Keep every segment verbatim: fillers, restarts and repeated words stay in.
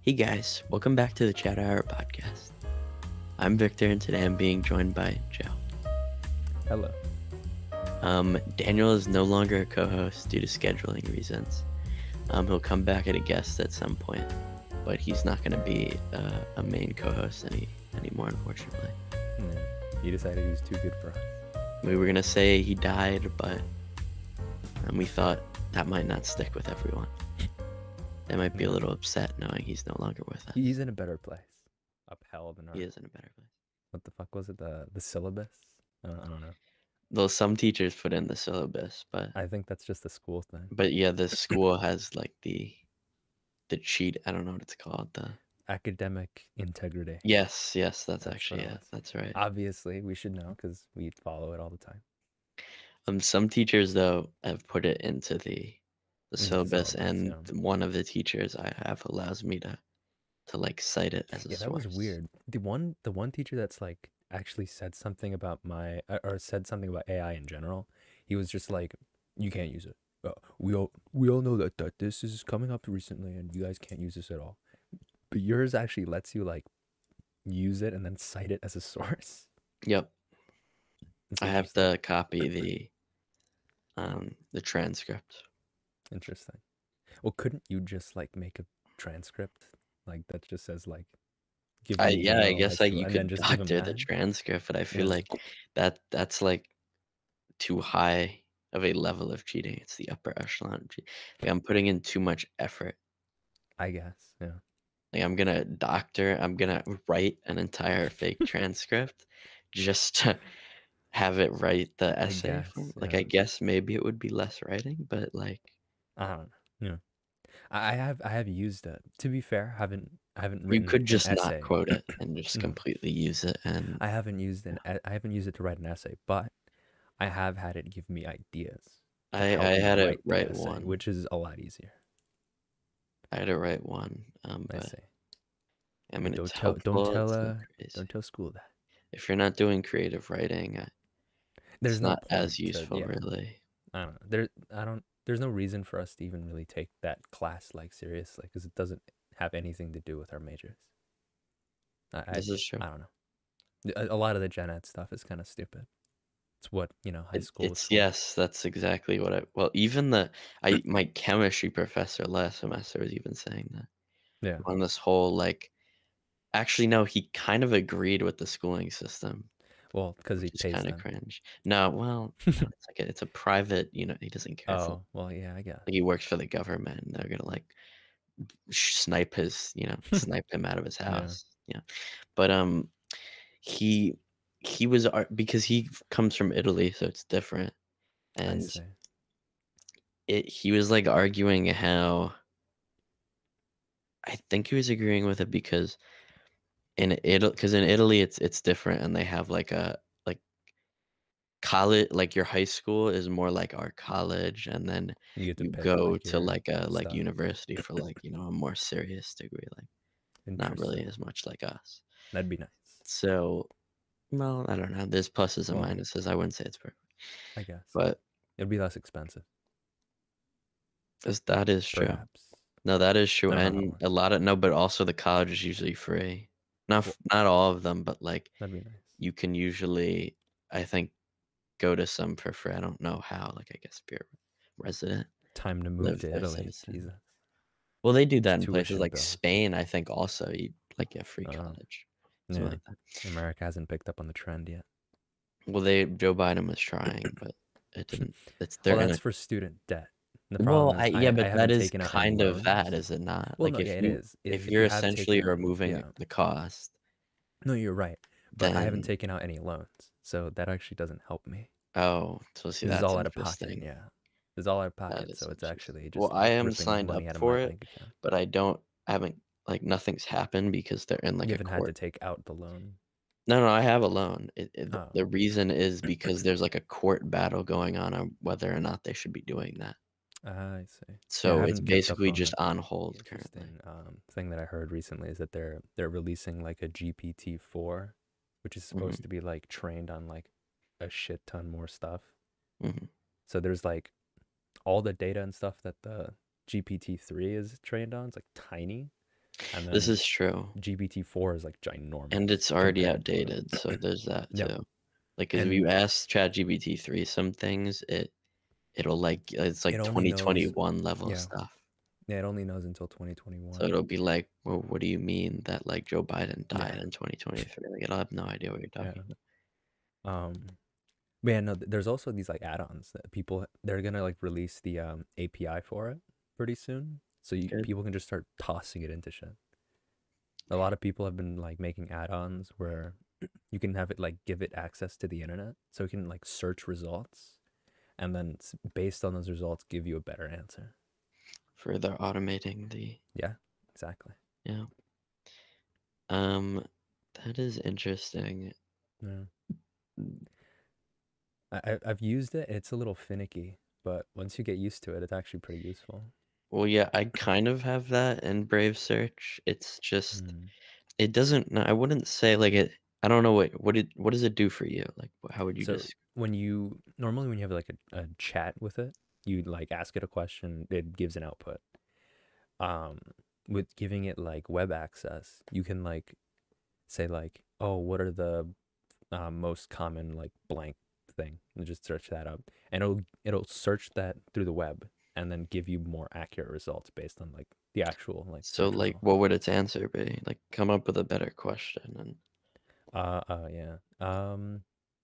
Hey guys, welcome back to the Chat Hour podcast. I'm Victor, and today I'm being joined by Joe. Hello. Um, Daniel is no longer a co-host due to scheduling reasons. Um, he'll come back as a guest at some point, but he's not going to be uh, a main co-host any anymore, unfortunately. Yeah, he decided he was too good for us. We were going to say he died, but um, we thought that might not stick with everyone. They might be a little upset knowing he's no longer with us. He's in a better place. Up hell than our... He is in a better place. What the fuck was it? The the syllabus? I don't, I don't know. Though some teachers put in the syllabus, but I think that's just a school thing. but yeah, the school has like the the cheat. I don't know what it's called. The Academic integrity. yes, yes, that's, That's actually what it it. was. That's right. Obviously, we should know because we follow it all the time. Um, some teachers though have put it into the the Into the syllabus, syllabus, and yeah. one of the teachers I have allows me to to like cite it as a Yeah, that source. was weird. The one the one teacher that's like actually said something about my uh, or said something about A I in general. He was just like, you can't use it. Uh, we all we all know that that this is coming up recently, and you guys can't use this at all. But yours actually lets you like use it and then cite it as a source. Yep, It's I have interesting. to copy the um the transcript. Interesting. Well, couldn't you just like make a transcript like that just says like give I me yeah, I no high guess like school you and then could just give him doctor the that? transcript, but I feel Yeah. like that that's like too high of a level of cheating. It's the upper echelon of cheating. Like, I'm putting in too much effort. I guess. Yeah. Like I'm gonna doctor, I'm gonna write an entire fake transcript just to have it write the I essay guess. for me. Like Yeah. I guess maybe it would be less writing, but like I don't know. Yeah. I I have I have used it. To be fair, haven't I haven't you written could an just not essay. quote it and just No, completely use it. And I haven't used an e- I haven't used it to write an essay, but I have had it give me ideas to I I help me had to write the write essay, one. which is a lot easier. I had to write one. Um, I but say. I But mean it's don't tell don't helpful. tell It's not uh crazy. don't tell school that. If you're not doing creative writing, uh, There's it's no not point as to useful, yeah. really. I don't know. There I don't there's no reason for us to even really take that class like seriously because it doesn't have anything to do with our majors. I I, This is true. I don't know. A, a lot of the gen ed stuff is kind of stupid. It's what, you know, high It, school was it's for. yes, that's exactly what I. Well, even the I my chemistry professor last semester was even saying that Yeah. on this whole like. Actually, no, he kind of agreed with the schooling system, Well, because he which is pays kind of them. cringe. No, well, no, it's like a, it's a private. You know, he doesn't care. It's not, Oh, well, yeah, I guess. like he works for the government, and they're gonna like sh- snipe his, you know, snipe him out of his Yeah, house. Yeah, but um, he he was ar- because he comes from Italy, so it's different, I and see. it he was like arguing how I think he was agreeing with it because in Italy, because in Italy it's it's different, and they have like a like college, like your high school is more like our college, and then You get to you pick go like to your like a like stuff. university for like you know a more serious degree, like not really Interesting. as much like us. That'd be nice. So, well, I don't know. There's pluses and Well, minuses. I wouldn't say it's perfect, I guess. Yeah. but It'd be less expensive, as that is true. perhaps. No, that is true, I don't know how it and a works. lot of no, but also the college is usually free. Not Well, f- not all of them, but like that'd be nice. you can usually, I think, go to some for free. I don't know how. Like I guess if you're a resident, Time to move live to there, Italy. citizen. Jesus. Well, they do that It's in places tuition like bill. Spain. I think also you like get free Oh, college, something yeah. like that. America hasn't picked up on the trend yet. Well, they Joe Biden was trying, but it didn't. It's Well, they're in that's a for student debt. The well, problem I is yeah, I, I but that haven't is taken out any kind of that, loans. is it not? Well, Like no, if yeah, it you is. if If you're you have essentially taken, removing yeah. the cost, No, you're right. But I haven't then taken out any loans. So that actually doesn't help me. oh, so see This is that's all out of pocket. interesting. Yeah. This is all out of That pocket. is So it's interesting. actually Well, just I like am ripping signed money up out of my for it, bank account. but I don't I haven't like nothing's happened because they're in You like a haven't had to court. take out the loan. No, no, I have a loan. It, it, th- Oh, the reason is because there's like a court battle going on on whether or not they should be doing that. I see. Yeah, I So it's haven't kept up basically on just it. on The hold currently. interesting um, thing that I heard recently is that they're they're releasing like a G P T four, which is hmm supposed to be like trained on like a shit ton more stuff. hmm So there's like all the data and stuff that the G P T three is trained on. It's like tiny. And This then is true. G B T four is like And ginormous it's already compared to it. outdated, so there's that Yep. too. Like, 'cause if you And ask ChatGPT three some things, it it'll like it's it like only knows, twenty twenty-one level yeah, stuff. yeah, it only knows until So twenty twenty-one. it'll be like, "Well, what do you mean that like Joe Biden Yeah, died in twenty twenty-three?" Like, it'll have no idea what you're yeah. talking about. Um, but yeah, no, th- there's also these like add-ons that people they're gonna like release the um A P I for it pretty soon, so you Good people can just start tossing it into shit. A lot of people have been like making add-ons where you can have it like give it access to the internet, so it can like search results and then s- based on those results give you a better answer. further automating the Yeah, exactly. yeah. Um, that is interesting. Yeah. I, I- I've used it. It's a little finicky, but once you get used to it, it's actually pretty useful. Well, yeah, I kind of have that in Brave Search. It's just Mm. it doesn't no, I wouldn't say like it I don't know what what it what does it do for you? Like wh- how would you So just when you normally when you have like a, a chat with it, you like ask it a question, it gives an output. Um, with giving it like web access, you can like say like, oh, what are the uh, most common like blank thing, and just search that up, and it'll it'll search that through the web and then give you more accurate results based on like the actual like so search like results. what would its answer be? Like come up with a better question and Uh, uh, yeah. Um,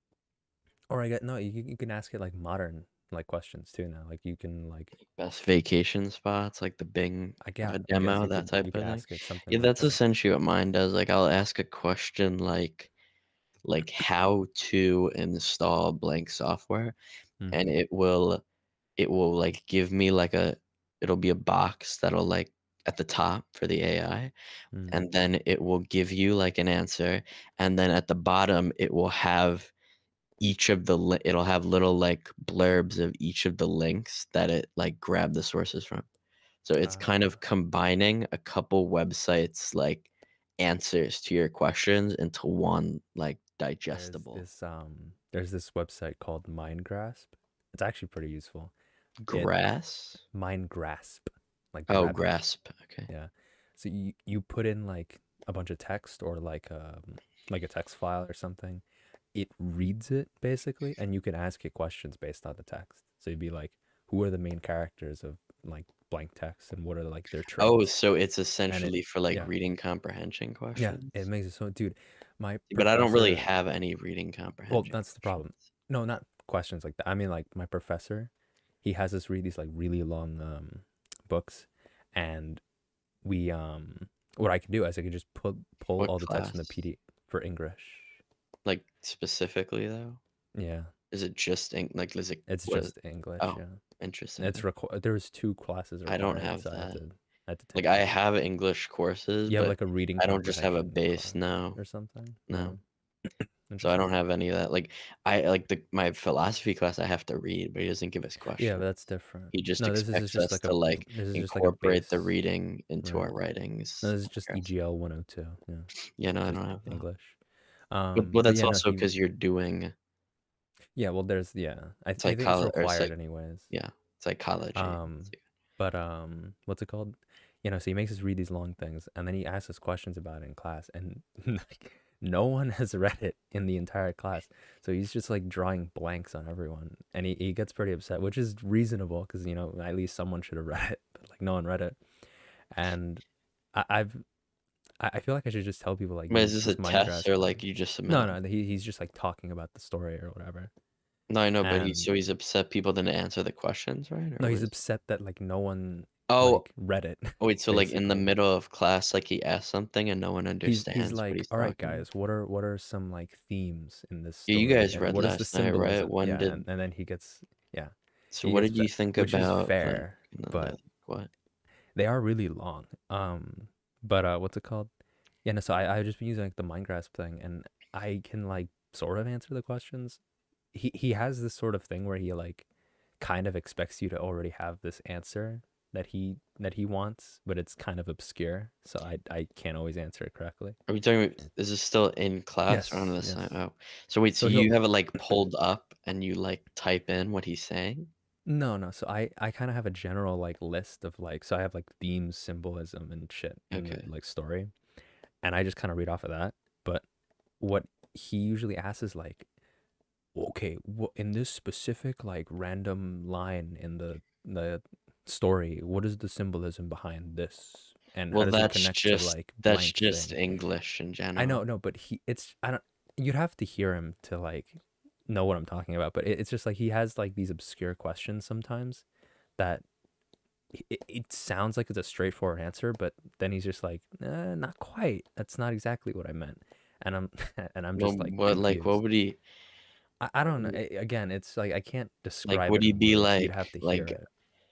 or I get no, you you can ask it like modern like questions too now. Like you can like best vacation spots, like the Bing I gue uh, I guess demo, you that could type you could of thing. ask it something Yeah, like that's that. essentially what mine does. Like I'll ask a question like like how to install blank software Mm, and it will it will like give me like a it'll be a box that'll like at the top for the A I mm. and then it will give you like an answer and then at the bottom it will have each of the li- it'll have little like blurbs of each of the links that it like grabbed the sources from. So it's kind Uh, of combining a couple websites like answers to your questions into one like there's digestible this um there's this website called Mind Grasp. It's actually pretty useful. It grass. Mind Grasp, like Oh, grabbing. grasp. Okay. Yeah. So you you put in like a bunch of text or like um like a text file or something. It reads it basically, and you can ask it questions based on the text. So you'd be like, who are the main characters of like blank text, and what are like their Oh, traits? so it's And it, essentially for like yeah, reading comprehension yeah, it questions. makes it so, dude. My But I don't really professor, have any reading well, comprehension that's the problem. questions. No, not questions like that. I mean, like my professor, he has us read these like really long um books, and we um what I can do is I can just pull pull What all the text from the class? P D for English. Like specifically though? Yeah, Is it just Eng- like is it it's what is just English. oh, Yeah, interesting. it's requ- there's two classes I don't required, have so I had that. to I had to Like take I them. have English courses, You have but like a reading I don't just have a comprehension base. class No. or something. No. Yeah, So I interesting. don't have any of that. Like I like the my philosophy class I have to read, but he doesn't give us Yeah, but questions. that's different. He just No, this is expects just us like a to like this is just like a incorporate the base, reading into right? our No, writings. this is just E G L one oh two. Yeah, Yeah, no, it's I just don't have that. English. But Um, well, but that's yeah, no, also he because you're doing yeah. Well, there's yeah. I I think it's psychology or required psych. anyways. Yeah, psychology. Um, but um, what's it called? You know, so he makes us read these long things, and then he asks us questions about it in class, and like, no one has read it in the entire class. So he's just like drawing blanks on everyone, and he, he gets pretty upset, which is reasonable because you know at least someone should have read it, but like no one read it, and I, I've I, I feel like I should just tell people like But is use this a this mind test grasp or thing. like you just submit No, it? no, he, he's just like talking about the story or whatever, No, I know, but he and so he's upset people didn't answer the questions, right? no, Or he's was upset that like no one oh like read it, oh wait, so like in the basically. middle of class, like he asked something and no one He's he's understands what like, he's all right, talking about. guys, what are what are some like themes in this Yeah, you story, guys and read what is the last night, right? symbolism? When Yeah, and, did and then he gets yeah, so he what gets did fa- you think which is about like fair, no, but yeah, what? they are really long. Um, but uh, what's it called? Yeah, no, so I I just been using like the mind grasp thing, and I can like sort of answer the questions. He he has this sort of thing where he like kind of expects you to already have this answer that he that he wants, but it's kind of obscure, so I I can't always answer it correctly. Are we talking about is this still in class or on Yes, the side? yes. Oh. So wait, so So he'll you have it like pulled up and you like type in what he's saying? No, no. So I I kind of have a general like list of like so I have like themes, symbolism, and shit in the Okay. like story, and I just kind of read off of that. But what he usually asks is like, okay, what in this specific like random line in the the story, what is the symbolism behind this, and how Well, does it that's connect to just like that's blank just thing? English in I know, general. no, but he it's I don't you'd have to hear him to like know what I'm talking about. But it, it's just like he has like these obscure questions sometimes that it, it sounds like it's a straightforward answer, but then he's just like, eh, not quite. That's not exactly what I meant, and I'm and I'm Well, just like what like what confused. would he I, I don't know. A- Again, it's like I can't like? describe Would it he in be words. You'd have like to hear like it.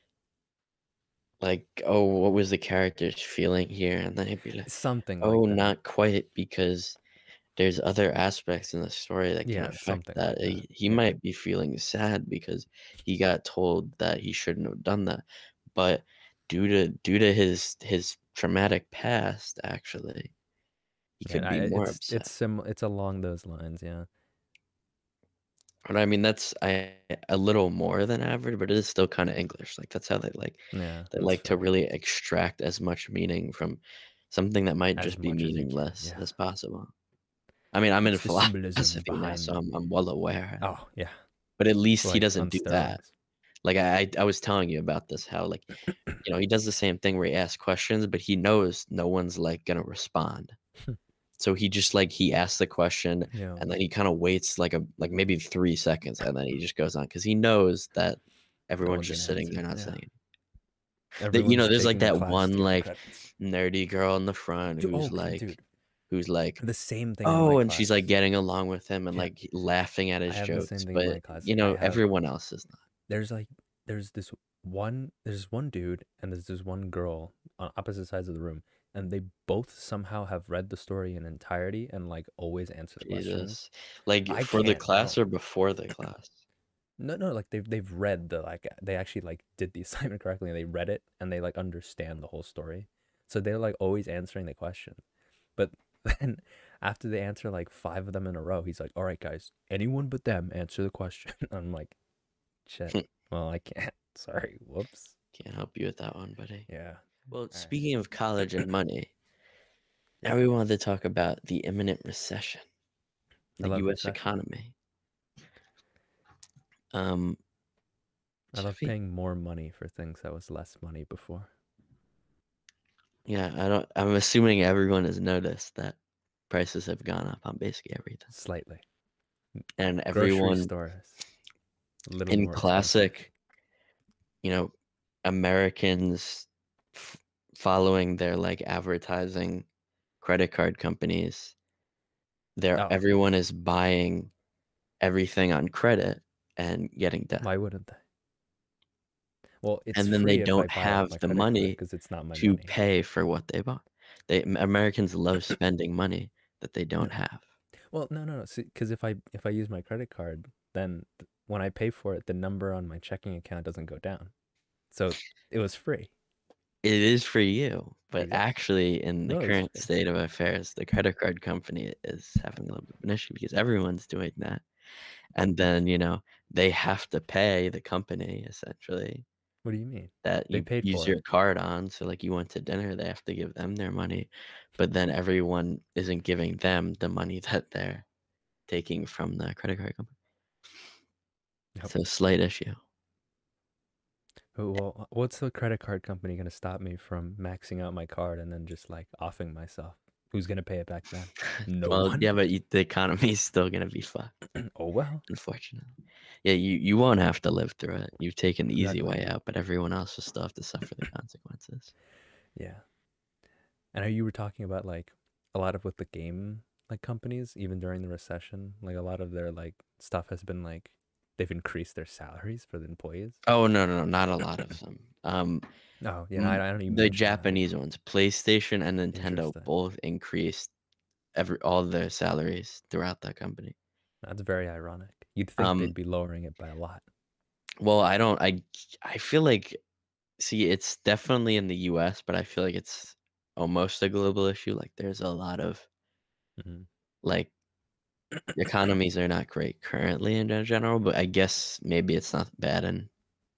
like oh, what was the character's feeling here? And then he'd be like, Something oh, like that. not quite because there's other aspects in the story that can Yeah, affect something that. like that. He, he Yeah, might be feeling sad because he got told that he shouldn't have done that, but due to due to his his traumatic past, actually, he yeah. could I, be more it's it's upset. sim. It's along those lines. Yeah, But I mean, that's I a little more than average, but it is still kind of English. Like that's how they like yeah. they That's like to fair. really extract as much meaning from something that might As just be much as you can. meaningless Yeah. as possible. I mean, I'm in What's the symbolism philosophy now, so behind? I'm I'm well aware. Oh, yeah. But at least he Like doesn't on do that. steroids. Like I I I was telling you about this, how like, you know, he does the same thing where he asks questions, but he knows no one's like gonna respond. So he just like he asks the question Yeah. and then he kind of waits like a like maybe three seconds and then he just goes on because he knows that No everyone's one's just gonna sitting there answer. not Yeah. saying it. That you know, Everyone's there's like taking the that class one to get the like credits. nerdy girl in the front Dude, who's okay, like dude. who's like, The same thing in my "Oh," and she's like class. getting along with him and Yeah. like laughing at I his have the same jokes, thing in but my class. you I know, have everyone else is not. there's like there's this one there's one dude and there's this one girl on opposite sides of the room, and they both somehow have read the story in entirety and like always answer the questions. Jesus. Like I for the can't, bro. class or before the class? No, no, like they've they've read the like they actually like did the assignment correctly and they read it and they like understand the whole story. So they're like always answering the question. But then after they answer like five of them in a row, he's like, "All right, guys, anyone but them answer the question." I'm like, "Shit. Well, I can't. Sorry. Whoops." Can't help you with that one, buddy. Yeah. Well, All speaking of college and right. money, now Yep. we wanted to talk about the imminent recession, I the love U S recession. economy. Um, I love Jeffy, paying more money for things that was less money before. yeah, I don't. I'm assuming everyone has noticed that prices have gone up on basically everything, Slightly. and Grocery everyone stores, a little in more expensive. classic, you know, Americans f- following their like advertising credit card companies, there Oh, everyone is buying everything on credit and getting debt. why wouldn't they? Well, it's And then they free if I don't buy it with have my the credit card money because it's not my to money. pay for what they bought. They Americans love spending money that they don't Yeah. have. Well, no, no, no. Because if I if I use my credit card, then th- when I pay for it, the number on my checking account doesn't go down. So it was free. It is for you, but Exactly. actually in the No, it's current free. state of affairs, the credit card company is having a little bit of an issue because everyone's doing that. And then, you know, they have to pay the company essentially What do you mean? that They you paid use for your it. card on. So like you went to dinner, they have to give them their money, but then everyone isn't giving them the money that they're taking from the credit card company. Yep. So slight issue. Oh, well, what's the credit card company gonna stop me from maxing out my card and then just like offing myself? Who's gonna pay it back then? No Well, one. yeah, but you, the economy is still gonna be fucked, Oh well. unfortunately. Yeah, you you won't have to live through it. You've taken the easy Exactly. way out, but everyone else will still have to suffer the consequences. Yeah. And how you were talking about like a lot of with the game like companies, even during the recession, like a lot of their like stuff has been like they've increased their salaries for the employees. Oh no, no, no, not a lot of them. Um, Oh, yeah, no, m- I, I don't even the mention that. Japanese ones, PlayStation and Nintendo, Interesting. both increased every all their salaries throughout that company. That's very ironic. You'd think Um, they'd be lowering it by a lot. well, I don't. I I feel like see, it's definitely in the U S, but I feel like it's almost a global issue. Like there's a lot of Hmm. like economies are not great currently in general, but I guess maybe it's not bad in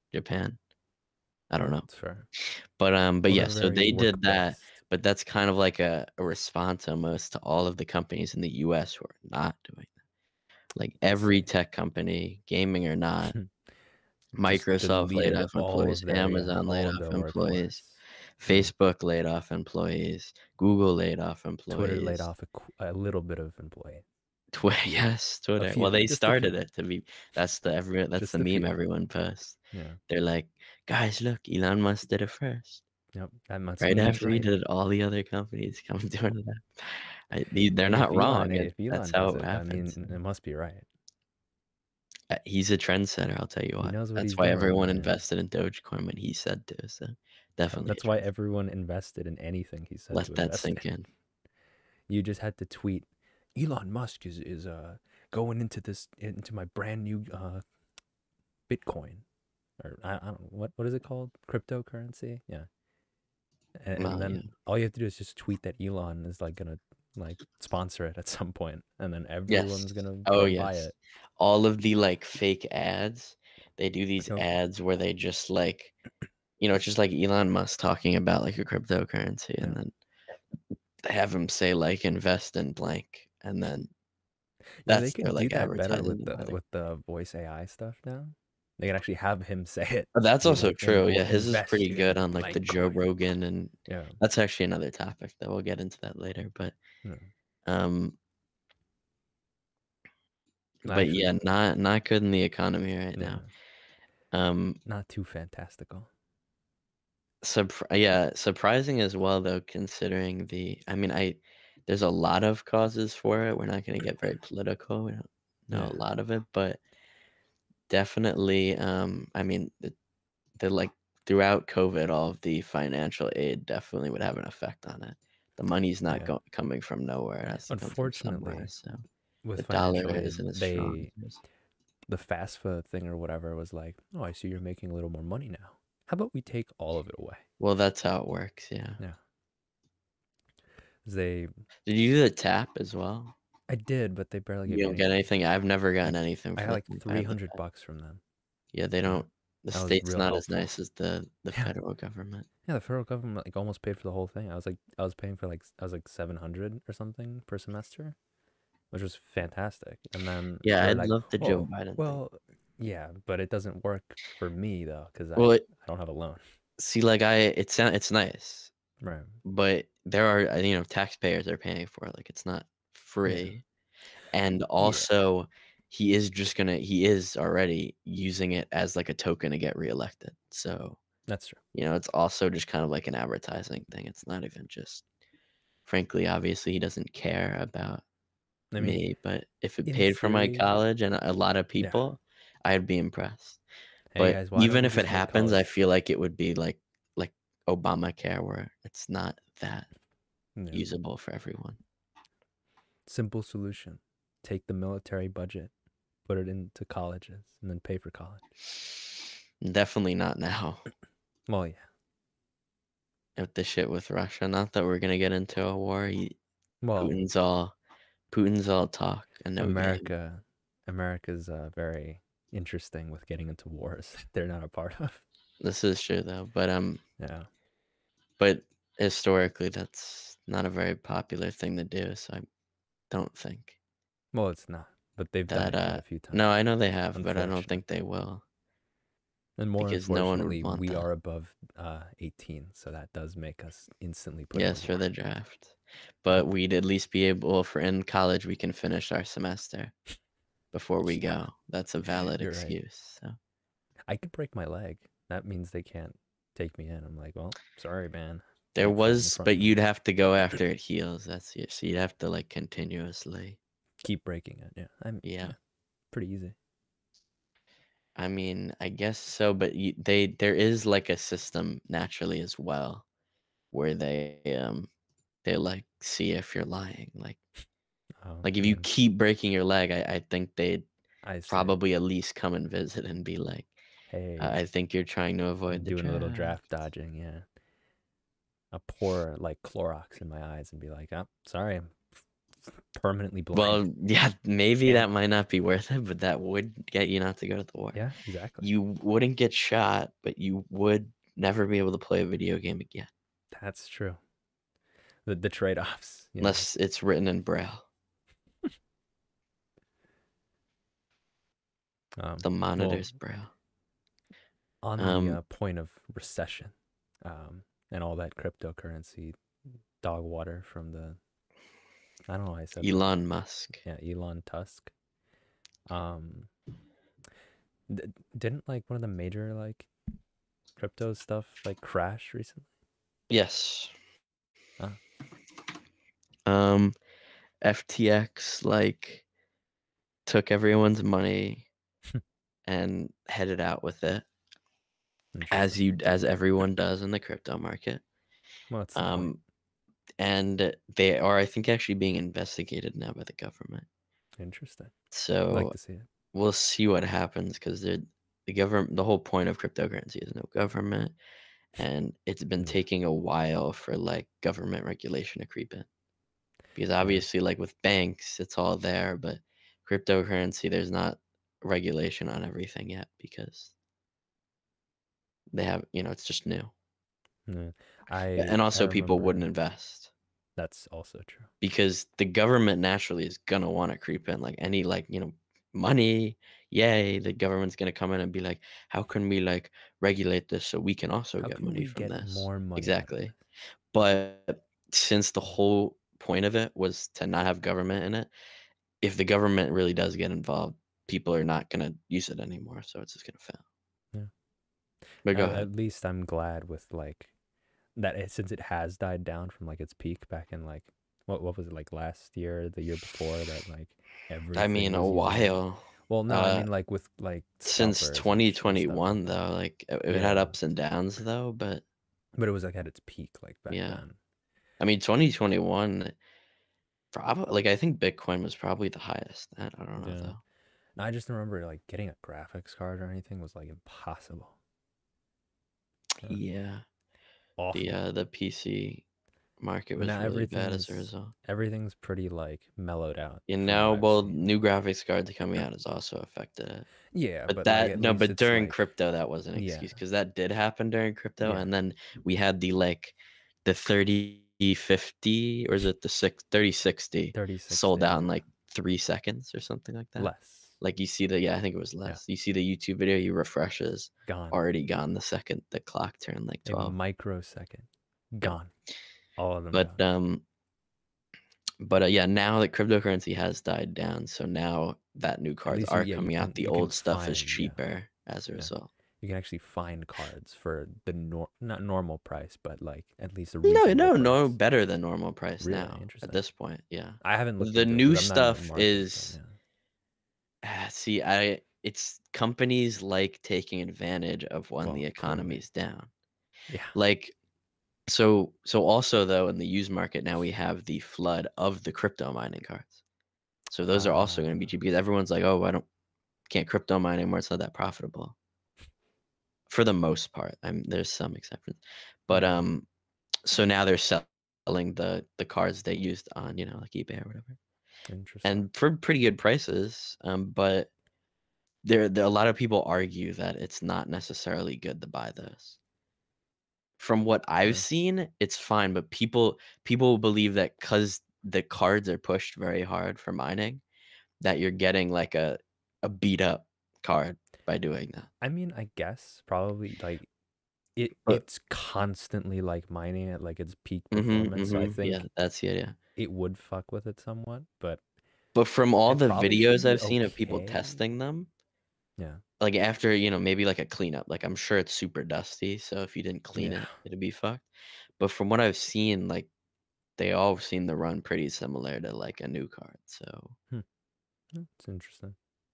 Japan. I don't know. It's fair. But um, but Well, yeah, they're so very they work did that, based. but that's kind of like a, a response almost to all of the companies in the U S who are not doing that. Like I every see. tech company, gaming or not, Just Microsoft laid deleted off all employees, of their yeah, Amazon all laid of off their employees, workforce. Mm. Facebook laid off employees, Google laid off Twitter laid employees. off a, qu- a little bit of employees. Twitter, yes, A Twitter. Well, few, they just a started few, it to be. That's the every. That's the just a meme few. everyone posts. Yeah. They're like, guys, look, Elon Musk did it first. Yep. That must Right mean he's after he right. did it, all the other companies come doing that. I, they- they're Hey, if not Elon, wrong. hey, It, if that's Elon how does it it, I happens. mean, it must be right. Uh, He's a trendsetter, I'll tell you He what. knows what That's he's why doing, everyone man. invested in Dogecoin when he said to. So Yep. definitely a That's why trend. everyone invested in anything he said to Let that invest sink in. in. You just had to tweet, Elon Musk is is uh going into this into my brand new uh Bitcoin, or I, I don't know what what is it called, cryptocurrency. Yeah. and, and Well, yeah. then all you have to do is just tweet that Elon is like gonna like sponsor it at some point, and then Yes. everyone's gonna Oh, go buy yes. it. All of the like fake ads, they do these Yep. ads where they just like, you know, it's just like Elon Musk talking about like a cryptocurrency, Yeah, and then they have him say like invest in blank, and then you know they that's their can do like that better advertising with the about it. with the voice A I stuff now. They can actually have him say it, But that's be also like, in, true. Yeah, his is invest pretty good in on like the blank Joe coin. Rogan, and Yeah, that's actually another topic that we'll get into that later. But yeah. um, but Actually, yeah, not not good in the economy right now. yeah, Um, not too fantastical. surpri- yeah, surprising as well though, considering the. I mean, I there's a lot of causes for it. We're not going to get very political. We don't know Yeah, a lot of it, but definitely. Um, I mean, the, the like throughout COVID, all of the financial aid definitely would have an effect on it. The money's not yeah. go- coming from nowhere; it has to come from somewhere. Unfortunately, So with the dollar financial aid, isn't as strong. they as yours. the FAFSA thing or whatever was like, oh, I see you're making a little more money now. How about we take all of it away? Well, that's how it works. Yeah. Yeah. They, Did you do the tap as well? I did, but they barely gave You me don't get anything. anything. I've never I, gotten anything I for had the like tap. I have the three hundred tap. bucks from them. Yeah, they Yeah. don't. The That was state's real not as helpful. nice as the the Yeah. federal government. Yeah. The federal government like almost paid for the whole thing. I was like, I was paying for like, I was like seven hundred or something per semester, which was fantastic. And then Yeah, they were I'd like, love the Joe oh, Biden thing. well, yeah, but it doesn't work for me though, because I, Well, it, I don't have a loan. see, like I, it sound it's nice, Right. but there are uh, you know taxpayers are paying for it. Like it's not Yeah. free. And Yeah. also he is just gonna he is already using it as like a token to get reelected. So, That's true. you know, it's also just kind of like an advertising thing. It's not even just frankly, obviously he doesn't care about I mean, me, but if it in paid for my theory, college and a lot of yeah. people, I'd be impressed. Hey But guys, why don't even we if it just make happens, I college feel free? like it would be like like Obamacare where it's not that Yeah. usable for everyone. Simple solution. Take the military budget, put it into colleges, and then pay for college. Definitely not now. Well, yeah. With the shit with Russia. Not that we're gonna get into a war. He, Well, Putin's all Putin's all talk and no game. America, America's uh, very interesting with getting into wars they're not a part of. This is true though, but um, Yeah. but historically, that's not a very popular thing to do. So I don't think Well, it's not, but they've done that. it quite Uh, a few times, no, I know they have, but I don't think unfortunately. they will And more because no one would unfortunately, want we that. are above uh, eighteen, so that does make us instantly put in a Yes, for war. the draft, but Yep. we'd at least be able. For in college, we can finish our semester before we Yeah, go. That's a valid you're right. excuse. So. I could break my leg. That means they can't take me in. I'm like, well, sorry, man. There Don't fight in was, front but of me. you'd have to go after it heals. That's it. So you'd have to like continuously. Keep breaking it. Yeah, I'm Yeah. yeah, pretty easy. I mean, I guess so, but you, they there is like a system naturally as well where they um they like see if you're lying. Like Oh, like if you mm, keep breaking your leg, I, I think they'd I see. probably at least come and visit and be like, Hey, I I think you're trying to avoid the doing a little draft draft. dodging. Yeah, I'll pour like Clorox in my eyes and be like, oh, sorry, I'm permanently blind. Well, yeah, maybe Damn. that might not be worth it, but that would get you not to go to the war. Yeah, exactly. You wouldn't get shot, but you would never be able to play a video game again That's true. The the trade-offs, you know. unless it's written in braille. Um, The well, monitor's braille. on the Um, uh, point of recession, um, and all that cryptocurrency dog water from the, I don't know why I said that. Elon Musk. Yeah, Elon Tusk. Um, d- didn't like one of the major like crypto stuff like crash recently? Yes. Huh? Um, F T X like took everyone's money and headed out with it, as Interesting. you as everyone does in the crypto market. Well, that's the point. Um, and they are, I think, actually being investigated now by the government. Interesting. I'd like So to see it. we'll see what happens because the government, the whole point of cryptocurrency is no government, and it's been Yeah. taking a while for like government regulation to creep in. Because Yeah. obviously, like with banks, it's all there, but cryptocurrency, there's not regulation on everything yet because they have, you know, it's just new. Yeah. I And I also, people wouldn't remember invest that's also true. because the government naturally is gonna want to creep in, like any, like, you know, money. Yay, the government's gonna come in and be like, how can we like regulate this so we can also How get can money we from get this? more money out of Exactly. this? But since the whole point of it was to not have government in it, if the government really does get involved, people are not gonna use it anymore, so it's just gonna fail. Yeah. But go Uh, ahead. at least I'm glad with like that it, since it has died down from like its peak back in like what what was it like last year, the year before that like I everything mean, a was using it. while. Well, no, I Uh, mean like with like since scalpers and sh- and stuff like twenty twenty-one that. though, like it it had Yeah, ups and downs though, but but it was like at its peak like back yeah. then. I mean, twenty twenty-one, probably like I think Bitcoin was probably the highest. I, I don't know Yeah. though. And I just remember like getting a graphics card or anything was like impossible. Yeah, Yeah, the awful. uh the P C market But was now really bad as a everything's result. everything's pretty like mellowed out You from what know, I've well, seen. new graphics cards coming out has also affected it. Yeah, But but like that at no, least but it's during like crypto, that wasn't an yeah, excuse because that did happen during crypto, yeah, and then we had the like the thirty fifty or is it the six thirty sixty thirty sold sixty, out in yeah. like three seconds or something like that. Less. Like you see the yeah, I think it was Yeah, less. You see the YouTube video, he refreshes, gone. already gone the second the clock turned like A twelve. microsecond. Yep. Gone. All of them But gone. um but uh, yeah, now that cryptocurrency has died down, so now that new At cards least you are yeah, you coming out, can the you can old stuff is find, yeah, cheaper as a yeah. result. You can actually find cards for the nor not normal price, but like at least a No, reasonable no, no price. better than normal price Really now at interesting. this point, yeah. I haven't looked The into it because new I'm not in the stuff market, but is yeah. ah, see, I it's companies like taking advantage of when the Well, clearly. economy's down. Yeah. Like so so also though in the used market now we have the flood of the crypto mining cards. So those are also going to be Uh cheap because everyone's like, "Oh, I don't can't crypto mine anymore. It's not that profitable." For the most part. I'm there's some exceptions. But yeah. um so now they're selling the the cards they used on, you know, like eBay or whatever. Interesting. And for pretty good prices. Um, but there, there a lot of people argue that it's not necessarily good to buy those. From what I've Yeah. seen, it's fine, but people people believe that because the cards are pushed very hard for mining, that you're getting like a a beat up card by doing that. I mean, I guess probably like it But it's constantly like mining at like its peak mhm, performance. So I mhm, yeah, think that's yeah, yeah. it would fuck with it somewhat, but But from all it the probably should videos be I've seen of people okay. testing them, Yeah. like after, you know, maybe like a cleanup, like I'm sure it's super dusty, so if you didn't clean Yeah. it, it'd be fucked. But from what I've seen, like they all seem to run pretty similar to like a new card. So Hmm. It's interesting.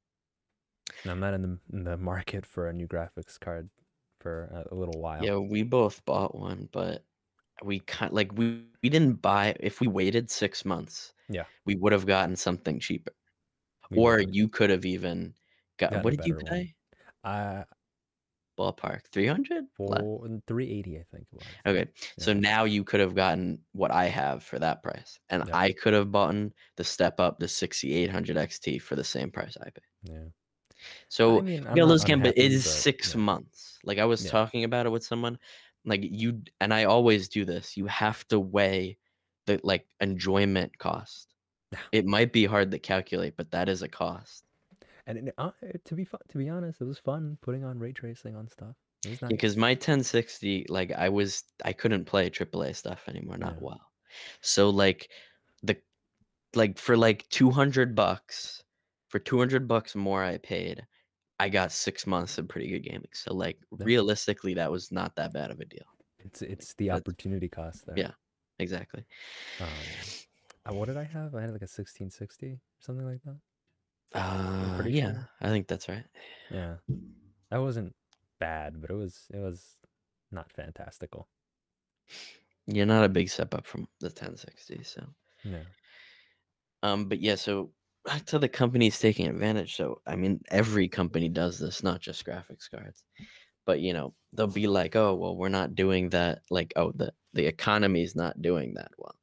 I'm not in the in the market for a new graphics card for a, a little while. yeah, we both bought one, but we kind like we, we didn't buy if we waited six months, Yeah, we would have gotten something cheaper. we Or literally you could have even got gotten what a did you better one. pay? I ballpark? three hundred? For three eighty, I think it was. Okay, so Yeah. now you could have gotten what I have for that price, and Yep. I could have bought the step up, the sixty-eight hundred X T for the same price I paid. Yeah. I So mean, you I'm got not those game, but it unhappy, is but six yeah. months. Like I was Yeah. talking about it with someone, like you and I always do this. You have to weigh the like enjoyment cost. It might be hard to calculate, but that is a cost. And it, uh, to be fun, to be honest, it was fun putting on ray tracing on stuff. It was nice. Because my ten sixty, like I was, I couldn't play triple A stuff anymore, not Yeah. well. So like the like for like two hundred bucks, for two hundred bucks more I paid, I got six months of pretty good gaming. So like Yeah. realistically, that was not that bad of a deal. It's it's the That's, opportunity cost there. yeah, exactly. Um, uh, what did I have? I had like a sixteen sixty or something like that. I'm Uh, pretty yeah, sure. I think that's right. Yeah, that wasn't bad, but it was it was not fantastical. You're not a big step up from the ten sixty, so. Yeah. Um, but yeah, so back to the companies taking advantage. So I mean, every company does this, not just graphics cards. But you know, they'll be like, "Oh, well, we're not doing that." Like, "Oh, the the economy's not doing that well,"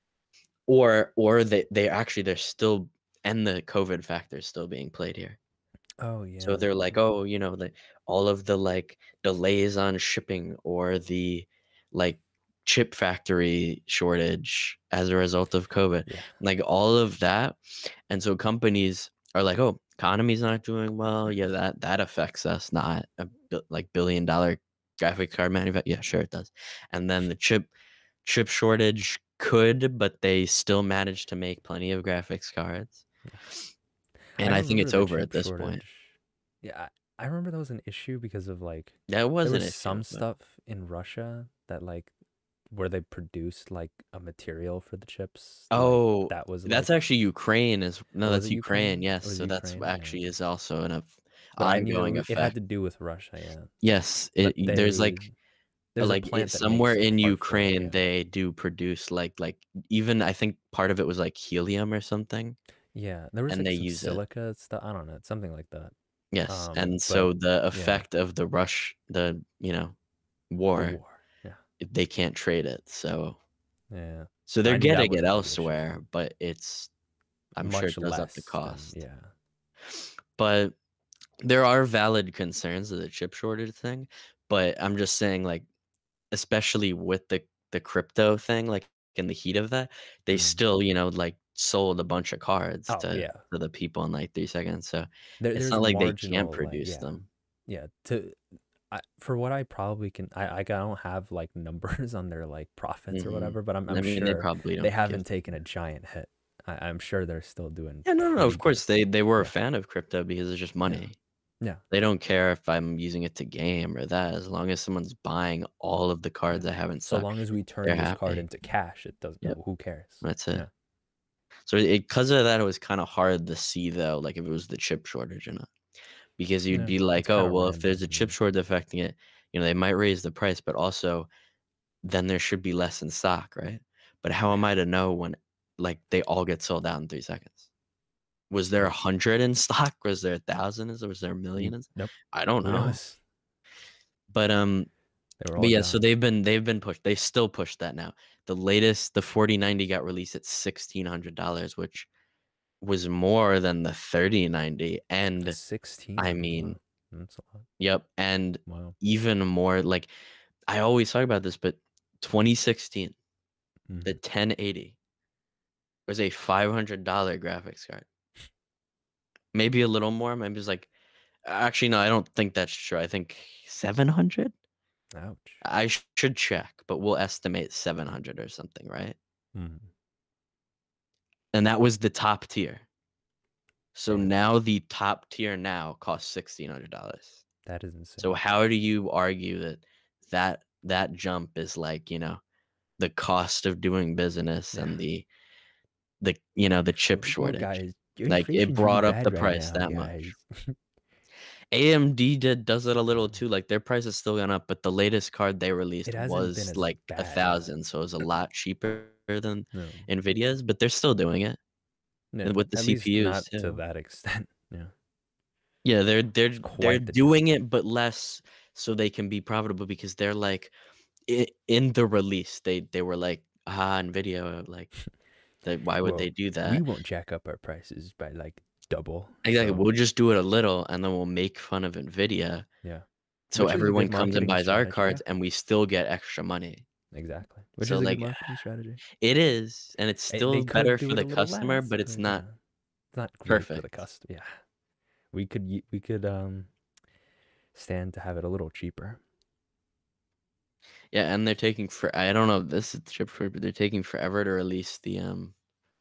or or they they actually they're still, and the COVID factor is still being played here. Oh So yeah. they're like, "Oh, you know, the all of the like delays on shipping or the like chip factory shortage as a result of COVID, Yeah. like all of that." And so companies are like, "Oh, economy's not doing well. Yeah, that that affects us. Not a bi- like billion dollar graphic card manufacturer. Yeah, sure it does." And then the chip chip shortage could, but they still managed to make plenty of graphics cards. Yeah. I And I think remember it's the over at chip this point. shortage. Yeah, I, I remember that was an issue because of like That was there an was issue, some but stuff in Russia that like where they produced like a material for the chips, like oh, that was that's like, actually Ukraine is no, or was that's it Ukraine. Ukraine? Yes, Or was so it that's Ukraine? Yeah. actually is also an of But I knew it, ongoing w- it had effect. to do with Russia, yeah. Yes, But it there's they like uh, there's a like it, plant that somewhere makes a in part for it, Ukraine yeah. they do produce like like even I think part of it was like helium or something, Yeah, there was and like they some use it. silica stuff, I don't know, something like that. Yes, Um, and but so the yeah, effect of the rush, the you know the war, war. Yeah. they can't trade it. So Yeah. so I they're knew that getting was it a big issue. elsewhere, but it's I'm sure Much it does up the less than, cost. yeah. But there are valid concerns of the chip shortage thing, but I'm just saying, like, especially with the the crypto thing, like in the heat of that, they Mm. still, you know, like sold a bunch of cards Oh to yeah. to the people in like three seconds. So There it's there's not like they can't marginal like, produce yeah. them. Yeah, to I, for what I probably can, I I don't have like numbers on their like profits or hmm whatever, but I'm I I'm mean, they sure probably they don't give. haven't taken a giant hit. I, I'm sure they're still doing Yeah, no, no, no. pretty Of good. course, they they were a Yeah, fan of crypto because it's just yeah, money. yeah, They don't care if I'm using it to game or that. As long as someone's buying all of the cards yeah. I have in So stock, long as we they're turn this card happy. into cash, it doesn't. Yep, Who cares? that's it. Yeah, So it because of that, it was kind of hard to see though, like if it was the chip shortage or not, because you'd yeah. be It's like, oh, kind of well, if there's random. a chip Yeah, shortage affecting it, you know, they might raise the price, but also then there should be less in stock, right? But how am yeah. I to know when like they all get sold out in three seconds? Was there a You, hundred in stock? Was there a thousand? Was there a you million? in- nope. I don't Who know. knows? But um, They were but all yeah, so gone. they've been they've been pushed. They still push that now. The latest, the forty ninety got released at sixteen hundred dollars, which was more than the thirty ninety. And Sixteen I hundred. mean, Wow, that's a lot. yep. And Wow. even more like I always talk about this, but twenty sixteen, the Hmm. ten eighty was a five hundred dollars graphics card. Maybe a little more. Maybe it's like, actually, no, I don't think that's true. I think seven hundred. Ouch. I sh- should check, but we'll estimate seven hundred or something, right? Hmm. And that was the top tier. So Damn, now the top tier now costs sixteen hundred dollars. that is So insane. how do you argue that that that jump is like, you know, the cost of doing business Yeah. and the the you know, the chip Well, well, shortage? guys, your Like it inflation's really brought up bad the right price now, that much. guys. A M D did does it a little Yeah. too. Like their price has still gone up, but the latest card they It released hasn't been was as like a bad, yeah. thousand, so it was a lot cheaper than No, Nvidia's, but they're still doing it. no, And with the at least C P Us not to too. that extent. Yeah, Yeah, they're they're it's they're quite the jump. doing it, but less. so they can be profitable because they're like I in the release, they they were like, "Ah, NVIDIA, like, that why would they Well, do we that?" won't jack up our prices by like double. Exactly, So we'll just do it a little, and then we'll make fun of NVIDIA, yeah, so which is a good everyone comes and marketing buys our strategy. Yeah, cards, and we still get extra money. exactly. Which So, is a good like, marketing strategy. it is, and it's Eh, they still could better do for it a the little customer, less, but it's but not yeah, it's not great for the perfect. customer. Yeah, we could y- we could um stand to have it a little cheaper. Yeah, and they're taking for I don't know if this is chip for, but they're taking forever to release the, um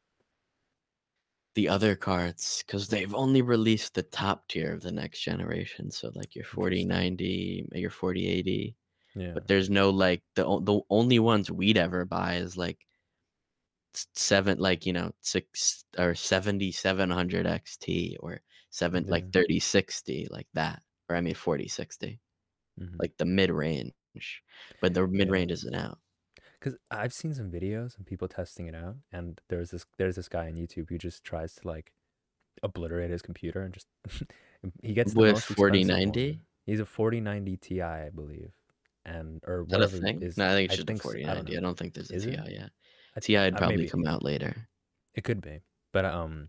the other cards because 'cause they've only released the top tier of the next generation, so, like, your forty Interesting. ninety, your forty eighty, Yeah. but there's no, like the o the only ones we'd ever buy is, like, s seven like, you know, six or seventy-seven hundred X T or seven like, Yeah. thirty sixty, like that, or I mean forty sixty, Hmm. like, the mid-range, but the Yeah. mid-range isn't out. Because I've seen some videos and people testing it out, and there's this there's this guy on YouTube who just tries to like obliterate his computer and just he gets the With most expensive forty ninety? one. He's a forty ninety Ti, I believe, and or Is that a whatever thing? is. No, I think it's I just a think s- I don't forty ninety. know. I don't think there's a Is it? Ti yet. I, Ti would uh, probably maybe come out later. it could be, but um,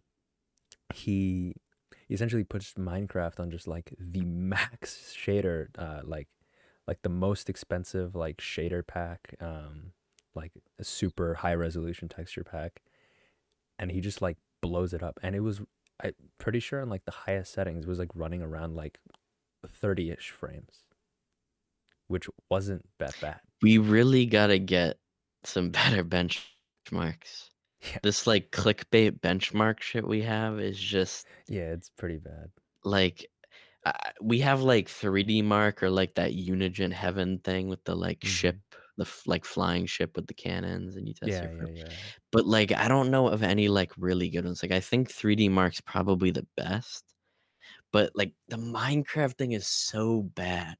he he essentially puts Minecraft on just like the max shader, uh, like like the most expensive like shader pack, um, like a super high resolution texture pack, and he just like blows it up. And it was, I pretty sure in like the highest settings it was like running around like thirty-ish frames, which wasn't that bad. We really gotta get some better benchmarks. Yeah, This, like, clickbait benchmark shit we have is just, yeah, it's pretty bad. like, uh, we have, like, three D Mark or, like, that Unigent Heaven thing with the, like, Hmm. ship, the f like, flying ship with the cannons, and you test Yeah, your yeah, pro yeah. but, like, I don't know of any, like, really good ones. Like, I think three D Mark's probably the best, but, like, the Minecraft thing is so bad.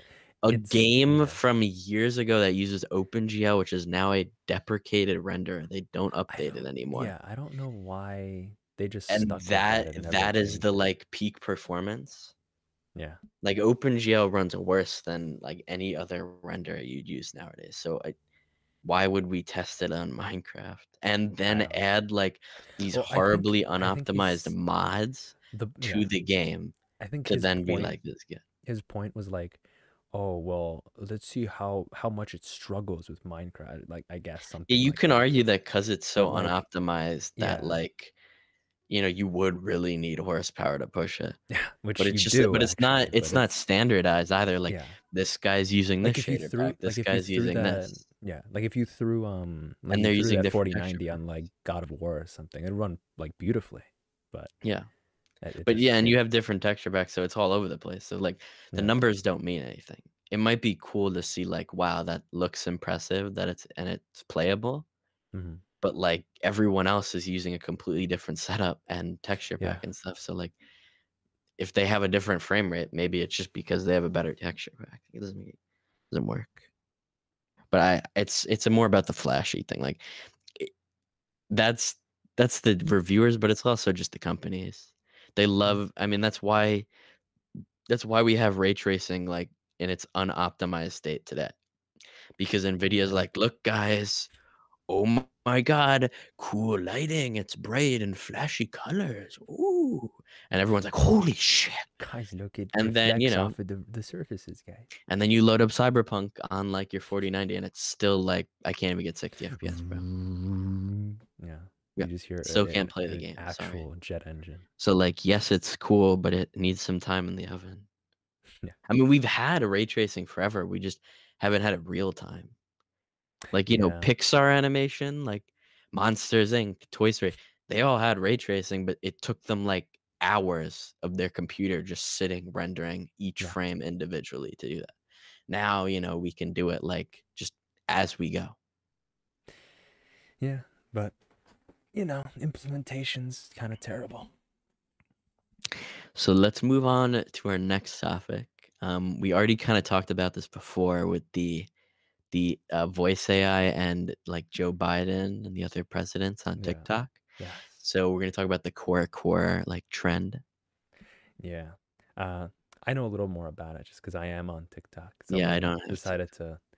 A It's game yeah. from years ago that uses OpenGL, which is now a deprecated render, they don't I update it don't. anymore. Yeah, I don't know why they just And stuck with that that and never that is changed the, it. like, peak performance. Yeah, Like, OpenGL runs worse than, like, any other render you'd use nowadays, so I why would we test it on Minecraft? And I then don't know. add, like, these Well, I think horribly I think unoptimized he's mods the to yeah. the game I think to his then be point like, "This is good." his point was like, oh well, let's see how how much it struggles with Minecraft. Like I guess Yeah, something you like can that. argue that because it's so But like, unoptimized that, yeah, like, you know, you would really need horsepower to push it. yeah, But which you it's just do but it's not actually. But it's not it's standardized either, like, yeah. this guy's using this Like if you shader threw pack, like this if you guy's threw using that this, yeah, like if you threw um like and you they're threw using that different texture forty ninety packs. on like God of War or something, it'd run like beautifully. But Yeah. it, it But, just yeah, and it you have different texture packs, so it's all over the place, so, like, the yeah. numbers don't mean anything. It might be cool to see, like, wow, that looks impressive, that it's and it's playable, Hmm. but, like, everyone else is using a completely different setup and texture Yeah. pack and stuff, so, like, if they have a different frame rate, maybe it's just because they have a better texture pack. It doesn't mean it doesn't work. But I it's it's more about the flashy thing, like, I that's that's the reviewers, but it's also just the companies. They Yeah. love I mean, that's why that's why we have ray tracing, like, in its unoptimized state today, because NVIDIA's Yeah. like, "Look, guys, oh m- my god, cool lighting, it's bright and flashy colors, ooh," and everyone's like, "Holy shit," Guys, look, it and then, you reflects know off of the, the surfaces, guys. and then you load up Cyberpunk on, like, your forty ninety, and it's still like, I can't even get sixty F P S, bro. Yeah. Yeah. You just hear Still a- can't an, play the an game, sorry. actual jet engine. So, like, yes, it's cool, but it needs some time in the oven. Yeah. I mean, we've had ray tracing forever, we just haven't had it real time. Like, you know, Yeah. Pixar animation, like Monsters, Inc, Toy Story, they all had ray tracing, but it took them, like, hours of their computer just sitting rendering each Yeah. frame individually to do that. Now, you know, we can do it, like, just as we go. Yeah. But, you know, implementation's kind of terrible. So let's move on to our next topic. Um, we already kinda talked about this before with the the, uh, voice A I and, like, Joe Biden and the other presidents on Yeah. TikTok. Yes. So we're gonna talk about the core core, like, trend. Yeah. Uh, I know a little more about it just because I am on TikTok. Yeah, I Someone don't have decided TikTok. to.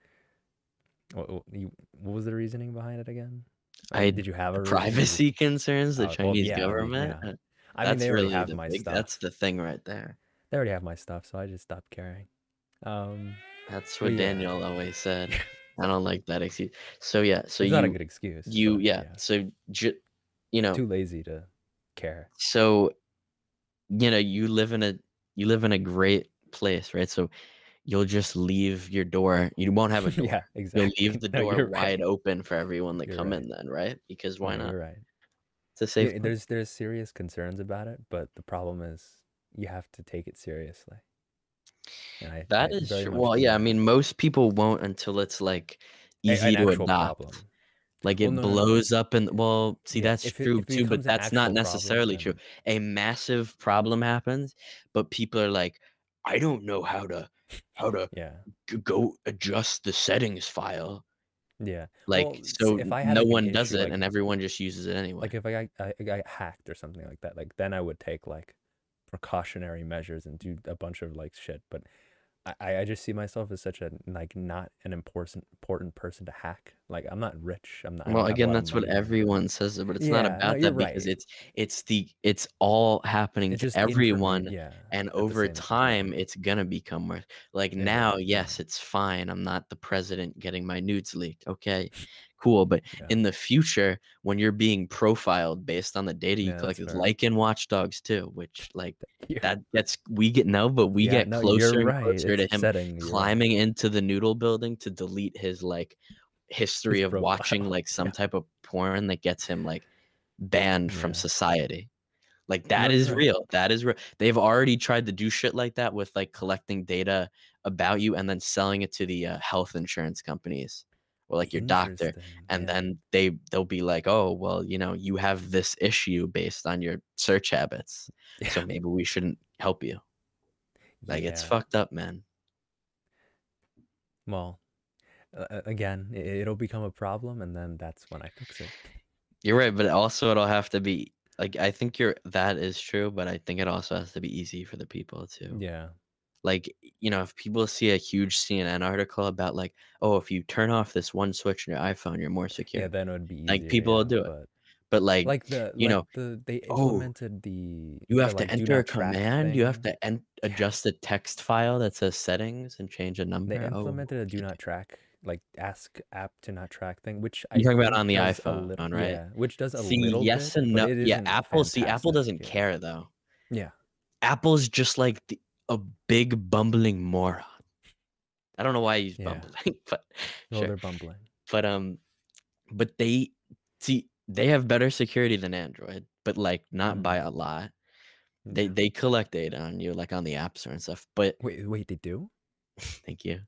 What, what, you, what was the reasoning behind it again? Or I did you have The a reason or just? privacy concerns, the Oh, well, Chinese yeah, the, government. yeah. uh, I mean, That's they already really have the my big. That's stuff. the thing right there. They already have my stuff, so I just stopped caring. Um, That's but what yeah, Daniel always said. I don't like that excuse. So yeah, so it's not a you good excuse, you but yeah, yeah, so j- you know, too lazy to care. so you know, you live in a you live in a great place, right? So you'll just leave your door. You won't have a door. Yeah, You'll leave exactly. the No, door you're wide right. open for everyone that You're come right. in then, right? Because why No, not? you're right. It's a safe Yeah, place. there's there's serious concerns about it, but the problem is you have to take it seriously, and I That I is very true. much Well, yeah, I believe that. mean, most people won't until it's like A, easy an to actual adopt. problem. Like Well, it no, no, no. blows up and well, see, Yeah, that's if it true if it too, but becomes an that's not actual problem, necessarily true. then A massive problem happens, but people are like, I don't know how to how to yeah, g- go adjust the settings file. yeah. Like, Well, s- so if n- I had no like an one does issue, it like and everyone just uses it anyway. like if I got I, I got hacked or something like that, like then I would take like precautionary measures and do a bunch of like shit. But I, I just see myself as such a like not an important important person to hack. Like I'm not rich. I'm not, I Well, don't have a again, lot of that's what money or anything. everyone says, but it's not Yeah, no, about you're that because right. it's it's the it's all happening It's to just informa everyone, yeah, and at the over same time. Yeah, time, it's gonna become worse. Like it now, will. Yeah, yes, it's fine. I'm not the president getting my nudes leaked. Okay, cool. But yeah, in the future, when you're being profiled based on the data you yeah. That's collected, fair. like in Watch Dogs too, which like You, that gets we get no, but we yeah, get no, you're closer and right. closer It's to him upsetting. You're right. climbing into the noodle building to delete his like His history of watching profile. like Yeah, some type of porn that gets him like banned from yeah. society. Like No, that you're is right. real. That is real. They've already tried to do shit like that with like collecting data about you and then selling it to the uh, health insurance companies or like your doctor. Interesting. And Yeah, then they they'll be like, oh well, you know, you have this issue based on your search habits, so yeah, maybe we shouldn't help you. Like it's yeah. fucked up, man. Well, uh, again, it, it'll become a problem, and then that's when I fix it. You're right, but also it'll have to be like I think you're that is true, but I think it also has to be easy for the people too. Yeah, Like, you know, if people see a huge C N N article about like, oh, if you turn off this one switch in your iPhone, you're more yeah. secure. Then it would be Like easier. people will Yeah, do it. but But like, like the you like know, the they oh, implemented the you the have to like do enter a not track command, you have thing. to en- Yeah, adjust a text file that says settings and change a they number. Oh, implemented a do okay. not track like ask app to not track thing, which I You're talking about think on the does a little iPhone, right? yeah, which does a See, little yes bit, and but no. it Yeah, isn't Apple, see, Apple fantastic. doesn't Yeah, care though. yeah, Apple's just like the, a big bumbling moron. I don't know why he's yeah. bumbling, but Well, sure. they're bumbling. But um, but they see they have better security than Android, but like not by Mm, a lot. They yeah. they collect data on you, like on the App Store and stuff. But Wait, wait, they do? thank you.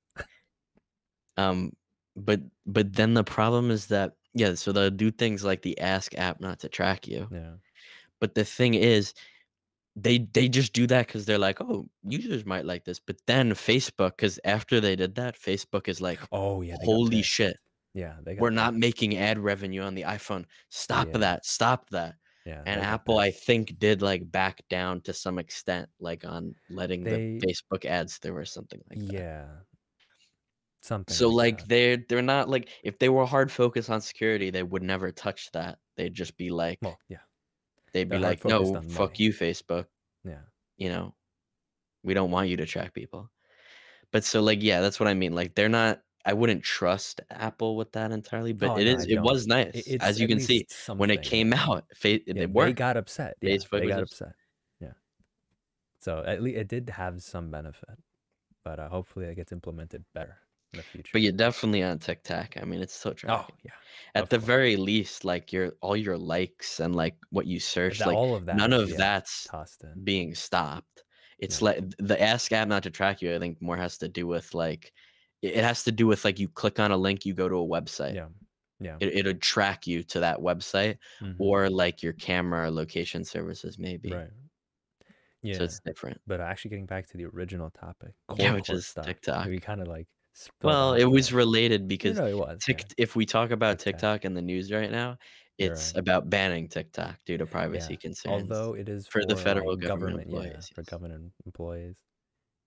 Um, but but then the problem is that yeah, so they'll do things like the Ask app not to track you. Yeah. But the thing is, they they just do that because they're like, oh, users might like this. But then Facebook, because after they did that, Facebook is like, Oh, yeah, they got holy shit, pissed. Yeah, they we're got not pissed. making ad revenue on the iPhone. Stop Yeah, that. Stop that. yeah, And they got Apple, I pissed. think, did like back down to some extent, like on letting the They, Facebook ads through or something like that. yeah, something So like like that. they're they're not like if they were hard focused on security, they would never touch that. They'd just be like Well, yeah, they'd be they're hard like, focused no, on fuck money. you, Facebook. Yeah. You know, we don't want you to track people. But so like yeah, that's what I mean. Like they're not I wouldn't trust Apple with that entirely, but Oh, it no, is I it don't. was It, nice. it's As you at can see, least when it something. came Yeah. out, fa- Yeah, it they worked. got upset. Yeah, Facebook they was got upset. upset. Yeah. So at least it did have some benefit, but uh, hopefully it gets implemented better in the But future. you're definitely on TikTok. I mean, it's still Oh, tracking. yeah, At of the course. very least, like your all your likes and like what you search, That like all of that none is, of yeah, that's tossed in. being stopped. It's Yeah. like the Ask app not to track you, I think more has to do with like it it has to do with like you click on a link, you go to a website. Yeah. Yeah. It it'll track you to that website Hmm. or like your camera or location services maybe. Right. So Yeah. it's different. But uh, actually getting back to the original topic, Yeah, core which core is stuff. TikTok. We kind of like spilled Well, out it was there. related You because know, it was. Tik Yeah. if we talk about Big tech. TikTok in the news right now, You're it's right. about banning TikTok due to Yeah. privacy concerns Although it is for the for federal like government government, yeah, employees, for yes. government employees.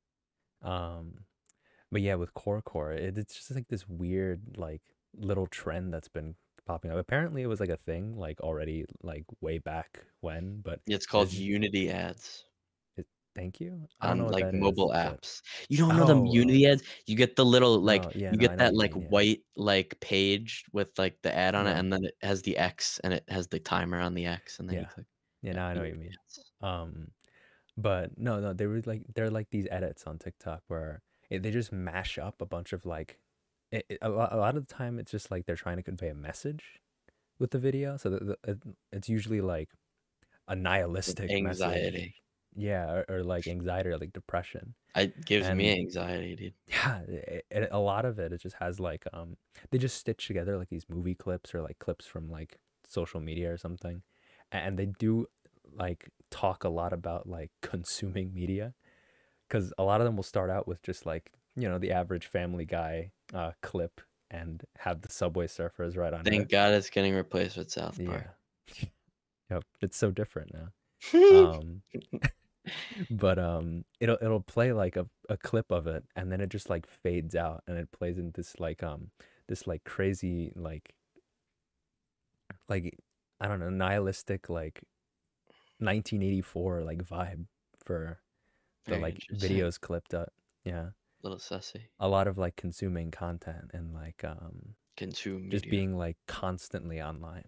Um, but yeah, with corecore, it, it's just like this weird like little trend that's been popping up. Apparently, it was like a thing like already like way back when, but It's it's called just Unity ads it, thank you. I don't know on what like that is, mobile but apps. You don't know the oh, oh Unity ads? You get the little like no, yeah, you no, I get know what that you like mean. Yeah, white like page with like the ad on it, yeah, and then it has the X and it has the timer on the X, and then you yeah, click. yeah. Yeah, Now I know what you Unity mean. ads. Um, but no, no, they were like they're like these edits on TikTok where it, they just mash up a bunch of like it, it- a, lot, a lot of the time it's just like they're trying to convey a message with the video, so the, the, it, it's usually like a Like nihilistic message, anxiety. yeah, or, or like anxiety or like depression, It gives me and anxiety, dude. yeah, it, it, a lot of it it just has like um they just stitch together like these movie clips or like clips from like social media or something, and they do like talk a lot about like consuming media because a lot of them will start out with just like you know the average Family Guy uh, clip and have the Subway Surfers right under it. Thank God it's getting replaced with South Park. Yeah, yep, it's so different now. Um, but um, it'll it'll play like a, a clip of it, and then it just like fades out, and it plays in this like um this like crazy like like I don't know nihilistic like nineteen eighty-four like vibe for the Very like interesting. videos clipped up. Yeah, Little sussy. a lot of like consuming content and like um Consume just media. being like constantly online.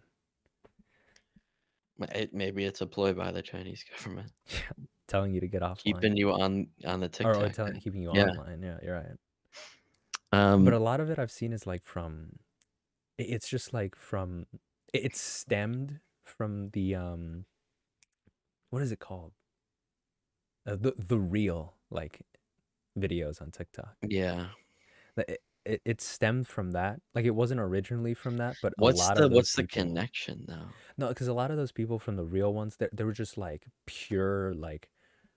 It, maybe it's a ploy by the Chinese government, Telling you to get offline keeping you on on the or, or TikTok telling app. keeping you Yeah. online. Yeah, you're right. But Um. a lot of it I've seen is like from it- it's just like from it- it's stemmed from the um what is it called? Uh, the the real like videos on TikTok. Yeah. The- It, it it stemmed from that. Like it wasn't originally from that, but a What's lot of the those what's the people. connection though? No, because a lot of those people from the real ones, they they were just like pure like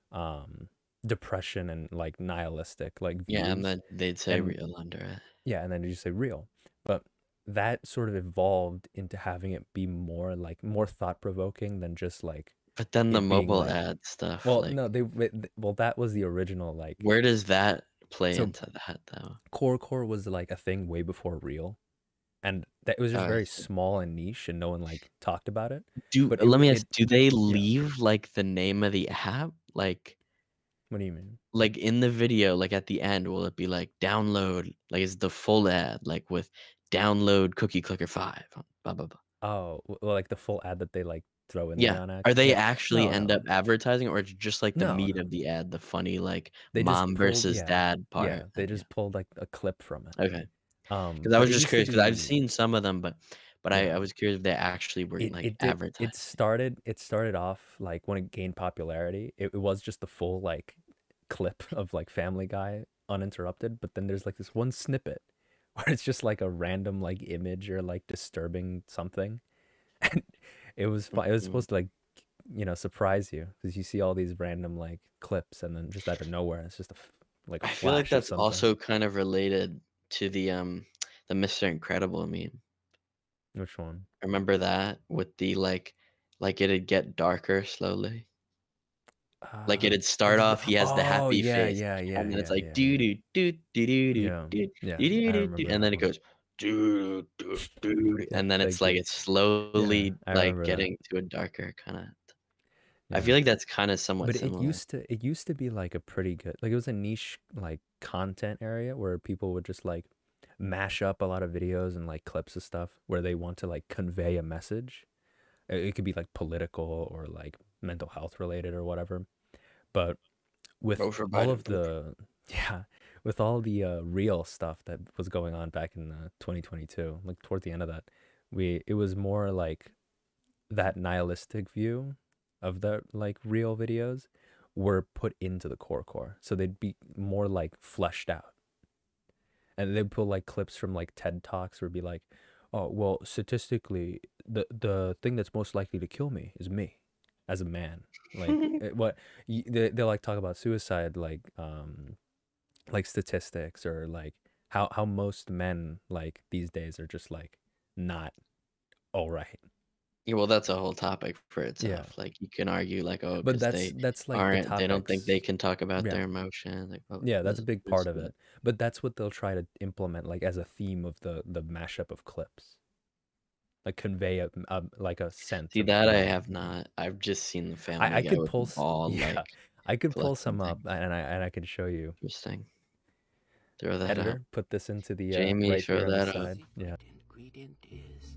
um depression and like nihilistic like Yeah, and views. then they'd say And real under it. yeah, and then you say real. But that sort of evolved into having it be more like more thought provoking than just like But then the it being mobile like ad stuff, well, like, no, they it- well that was the original like where does that play so into that though? core core was like a thing way before real and that it was Oh, just I very see. small and niche and no one like talked about it. Do But it let w- me ask, it do they yeah. leave like the name of the app? Like What do you mean? like in the video, like at the end, will it be like download, like is the full ad like with download Cookie Clicker five? Blah blah blah. Oh, w- well, like the full ad that they like throw in there Yeah. on Are accident. they Yeah. actually No, end up no. advertising, or it's just like the No, meat no. of the ad, the funny like They just mom pulled, versus yeah. dad Yeah, part? they And yeah. just pulled like a clip from it. Okay. Um, Because I but was it just used to curious because I've be seen some of them, but but I, yeah. I was curious if they actually were It like it did it advertising. started it started off like when it gained popularity. It, it was just the full like clip of like Family Guy uninterrupted, but then there's like this one snippet where it's just like a random like image or like disturbing something. And it was fun. It was Mhm. supposed to like you know surprise you because you see all these random like clips and then just out of nowhere it's just a f- like a I feel like flash of that's something. also kind of related to the um the Mister Incredible meme. Which one? Remember that with the like like it'd get darker slowly. Like Uh, it'd what start is the? off, he has the Oh happy yeah, face, yeah, yeah, and then it's yeah, like yeah, doo yeah, doo doo doo doo doo yeah, doo yeah. doo doo I doo doo, remember and that then it one. goes doo doo doo, Yeah, and then it's thank like you. it's Yeah, slowly I like remember that. getting to a darker kind of. I Yeah, feel like that's kind of somewhat but it similar. used to it used to be like a pretty good like it was a niche like content area where people would just like mash up a lot of videos and like clips of stuff where they want to like convey a message. It it could be like political or like mental health related or whatever. But with Vote for all Biden. of Vote for the yeah, with all the uh, real stuff that was going on back in uh, twenty twenty-two, like toward the end of that, we it was more like that nihilistic view of the like real videos were put into the core core, so they'd be more like fleshed out, and they'd pull like clips from like TED talks where it'd be like, oh well, statistically, the the thing that's most likely to kill me is me as a man. Like it, what y- they they like talk about suicide like um like statistics or like how how most men like these days are just like not all right. Yeah, well, that's a whole topic for Yeah. itself. Like you can argue like, oh, But because that's they that's like the aren't, they don't think they topics. can talk about Yeah. their emotion. Like, well, Yeah, that's a there's, big part there's of that. it. But that's what they'll try to implement like as a theme of the the mashup of clips. Like convey a, a like a sense See of that I feeling. have not. I've just seen the I Family I Guy could with pull the s- ball yeah, like I could pull collecting some up thing. and I and I could show you. Interesting. Throw that up, Editor, put this into the uh Jamie. right Throw here on the that up. side. Yeah. Ingredient is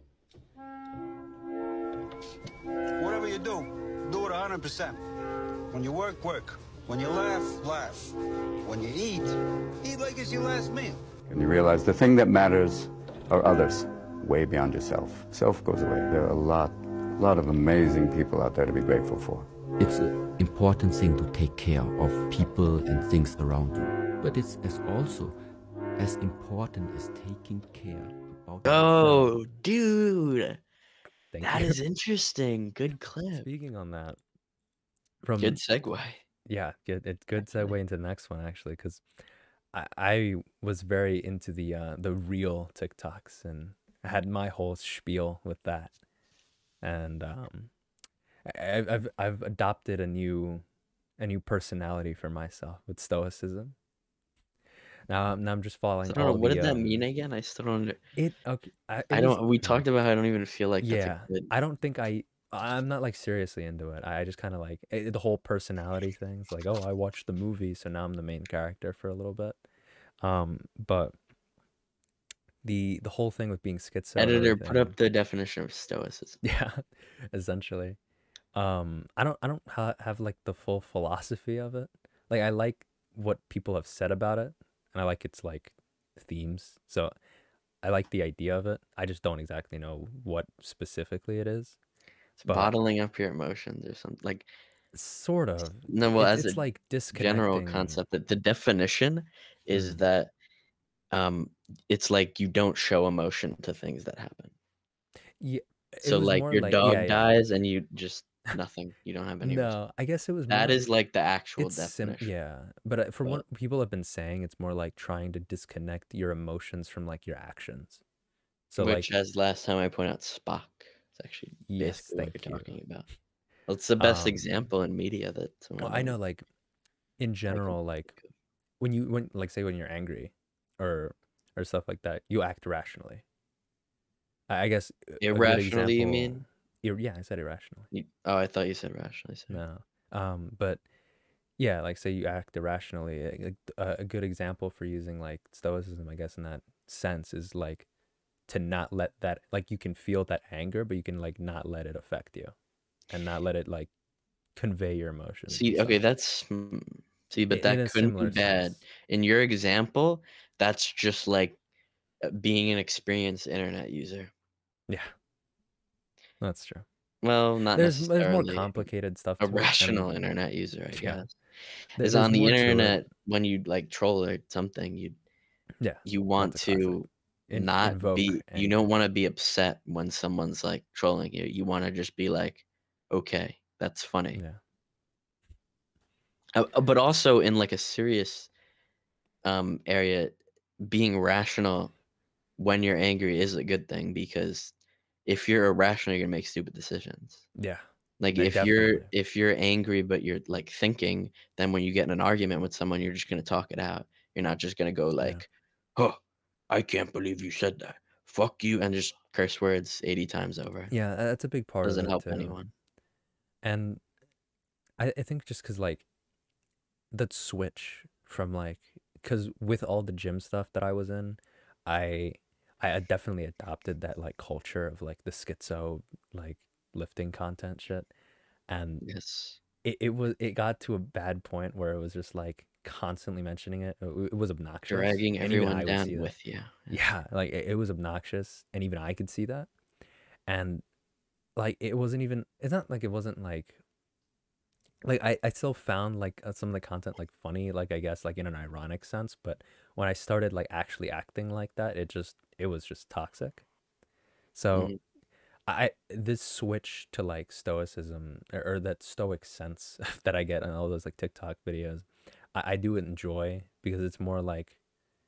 whatever you do, do it one hundred percent. When you work, work. When you laugh, laugh. When you eat, eat like it's your last meal. And you realize the thing that matters are others, way beyond yourself. Self goes away. There are a lot, lot of amazing people out there to be grateful for. It's an important thing to take care of people and things around you. But it's as also as important as taking care about Oh, dude. Thank That you. is interesting. Good clip. Speaking on that, from Good segue. yeah, good. It's good segue into the next one actually, because I I was very into the uh the real TikToks and I had my whole spiel with that, and um, I, I've I've I've adopted a new a new personality for myself with stoicism. Now, I'm- now I'm just So following I don't know, all what the did that mean um. again? I still don't. Under, It okay. I, it I was don't. We mm, talked about. How I don't even feel like that's a yeah. good. I don't think I. I'm not like seriously into it. I I just kind of like it, the whole personality things. Like, oh, I watched the movie, so now I'm the main character for a little bit. Um, but the the whole thing with being schizo and Editor, put everything. up the definition of stoicism. Yeah, essentially. Um, I don't I don't ha have like the full philosophy of it. Like I like what people have said about it, and I like its like themes. So I like the idea of it. I just don't exactly know what specifically it is. It's But bottling up your emotions or something. Like sort of. no, well, It's as a it's like general disconnecting. concept, that the definition is Mm, that um, it's like you don't show emotion to things that happen. yeah, it So was like more your like yeah, dog yeah. dies and you just nothing. You don't have any response. No, I guess it was That more is like the actual it's sim definition. yeah, but uh, from But what people have been saying, it's more like trying to disconnect your emotions from like your actions. So which, like, as last time I point out, Spock. It's actually yes, basically what thank you're you. talking about. Well, it's the best Um, example in media that well, someone I uh, know like in I can general, like think of. when you when like say when you're angry or or stuff like that, you act irrationally. I, I guess uh, a good Irrationally, you example, mean? ir- yeah, I said irrationally. You, oh, I thought you said rationally. Sorry. No. Um, but yeah, like say you act irrationally. A, a a good example for using like stoicism, I guess, in that sense is like to not let that like you can feel that anger, but you can like not let it affect you and not let it like convey your emotions and See, okay, stuff. that's hmm, see, I- but In that a couldn't be similar bad. sense. In your example, that's just like uh, being an experienced internet user. Yeah, that's true. Well, not There's there's more necessarily complicated stuff a to it, rational and internet user, I yeah, guess. there, Is there's on the more to it. internet when you like troll or something, you Yeah, you that's want a classic. to In not invoke be, you don't anger. want to be upset when someone's like trolling you. You want to just be like, okay, that's funny. Yeah, Uh, uh, but also in like a serious um area, being rational when you're angry is a good thing, because if you're irrational, you're gonna make stupid decisions. yeah, Like I if you're definitely. if you're angry but you're like thinking, then when you get in an argument with someone, you're just gonna talk it out. You're not just gonna go Yeah, like, "Huh, I can't believe you said that. Fuck you," and just curse words eighty times over. yeah, that's a big part of Doesn't it help too. anyone. And I, I think just because like that switch from like because with all the gym stuff that I was in, I I definitely adopted that like culture of like the schizo like lifting content shit, and Yes. it, it was it got to a bad point where it was just like constantly mentioning it. It, w- it was obnoxious, Dragging and even everyone I would see down that. with you. Yeah, like it, it was obnoxious, and even I could see that, and like it wasn't even. It's not like it wasn't like like I, I still found like uh, some of the content like funny, like I guess like in an ironic sense, but when I started like actually acting like that, it just it was just toxic. So Mhm. I this switch to like stoicism, or, or that stoic sense that I get in all those like TikTok videos, I, I do enjoy because it's more like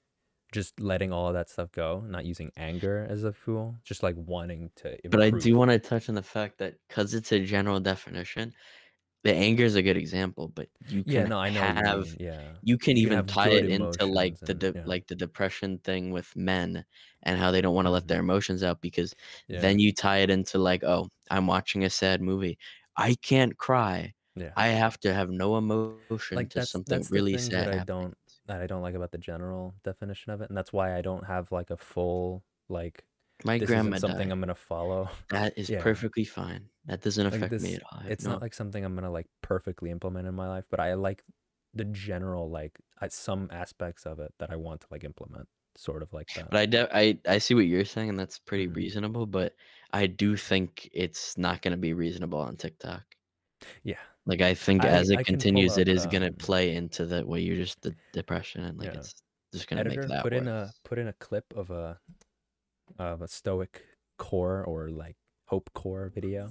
just letting all of that stuff go, not using anger as a fuel, just like wanting to improve. But I do want to touch on the fact that because it's a general definition, the anger is a good example, but you Yeah, can no, I know what you have mean. Yeah. you can You can even have tie good it into like emotions the and de- yeah. like the depression thing with men and how they don't want to let Mhm. their emotions out because Yeah. then you tie it into like, oh, I'm watching a sad movie. I can't cry. Yeah. I have to have no emotion Like to that's something that's the really things sad that I happening. don't that I don't like about the general definition of it, and that's why I don't have like a full like My this grandma isn't something died. I'm gonna follow. That is Yeah. perfectly fine. That doesn't Like affect me this at all. I have it's no not like something I'm gonna like perfectly implement in my life, but I like the general like I, some aspects of it that I want to like implement, sort of like that. But I, de- I I see what you're saying, and that's pretty Mhm. reasonable. But I do think it's not going to be reasonable on TikTok. Yeah. Like I think I as it I can pull continues, it up is going to um play into the way you're just the depression, and like yeah. it's just going to make Editor, that put in worse. a put in a clip of a of a stoic core or like hope core video.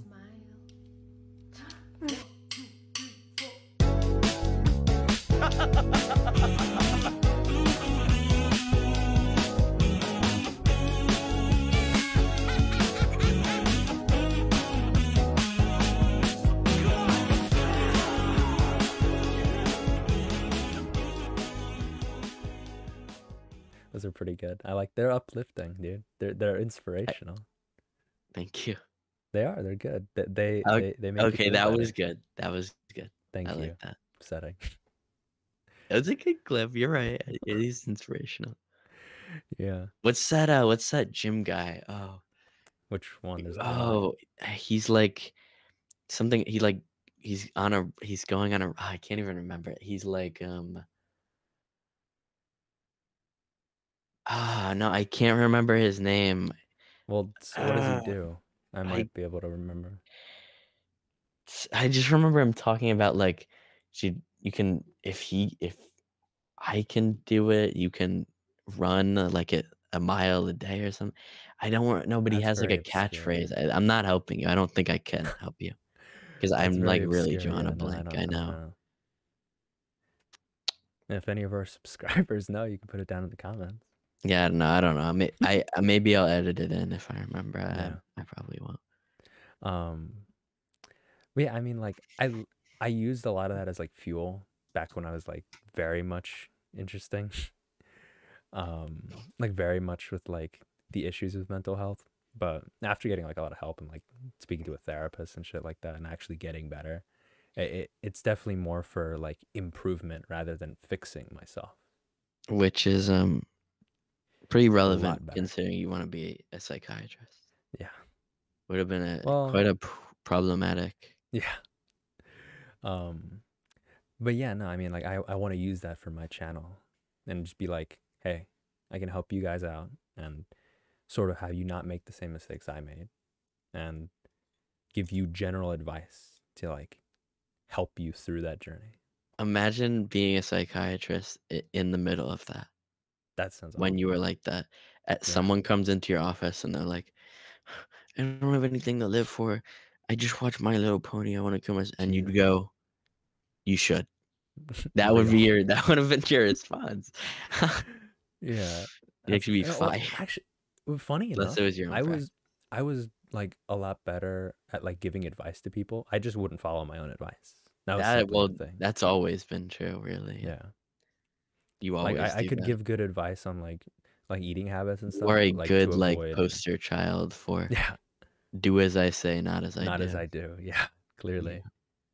Those are pretty good. I like they're uplifting, dude. They're they're inspirational. Thank you. They are. They're good. They they O- they, they make you Okay, feel that better. was good. That was good. Thank I you. like that. Setting. That was a good clip. You're right. It is inspirational. Yeah. What's that? Uh, what's that gym guy? Oh, Which one? There's a lot. oh, he's like something. He like he's on a. He's going on a. I can't even remember it. He's like um. Ah, no, I can't remember his name. Well, so what does he Uh, do? I I might be able to remember. s- I just remember him talking about like, you you can if he if I can do it, you can run uh, like a, a mile a day or something. I don't want nobody That's has like a very obscure. catchphrase. I, I'm not helping you. I don't think I can help you because That's I'm like very really obscure. drawing Yeah, a no, I blank. don't I I don't know. know. And if any of our subscribers know, you can put it down in the comments. Yeah, no, I don't know. I may, I I- maybe I'll edit it in if I remember. Yeah. I I probably won't. Um but yeah, I mean like I I used a lot of that as like fuel back when I was like very much interesting. um like very much with like the issues with mental health. But after getting like a lot of help and like speaking to a therapist and shit like that and actually getting better, it, it it's definitely more for like improvement rather than fixing myself. Which is um pretty A lot relevant better. considering you want to be a psychiatrist. Yeah. Would have been a Well, quite a p- problematic. yeah. Um but yeah, no, I mean like I I want to use that for my channel and just be like, "Hey, I can help you guys out and sort of have you not make the same mistakes I made and give you general advice to like help you through that journey." Imagine being a psychiatrist i- in the middle of that. That sounds When awful. you were like that, uh, Yeah. someone comes into your office and they're like, "I don't have anything to live for. I just watched My Little Pony. I want to kill myself." And you'd Jesus. go, "You should." That would be Real. your. That would have been your response. Yeah. You'd actually be Abs- uh, well, fired. actually, well, funny Unless enough, it was your own I practice. was I was like a lot better at like giving advice to people. I just wouldn't follow my own advice. That was That simply well, the thing. that's always been true, really. Yeah. You Like always I, I do could that. give good advice on like like eating habits and stuff. Or a like good to like avoid poster child for yeah, do as I say, not as I not do. as I do. Yeah, clearly. Yeah.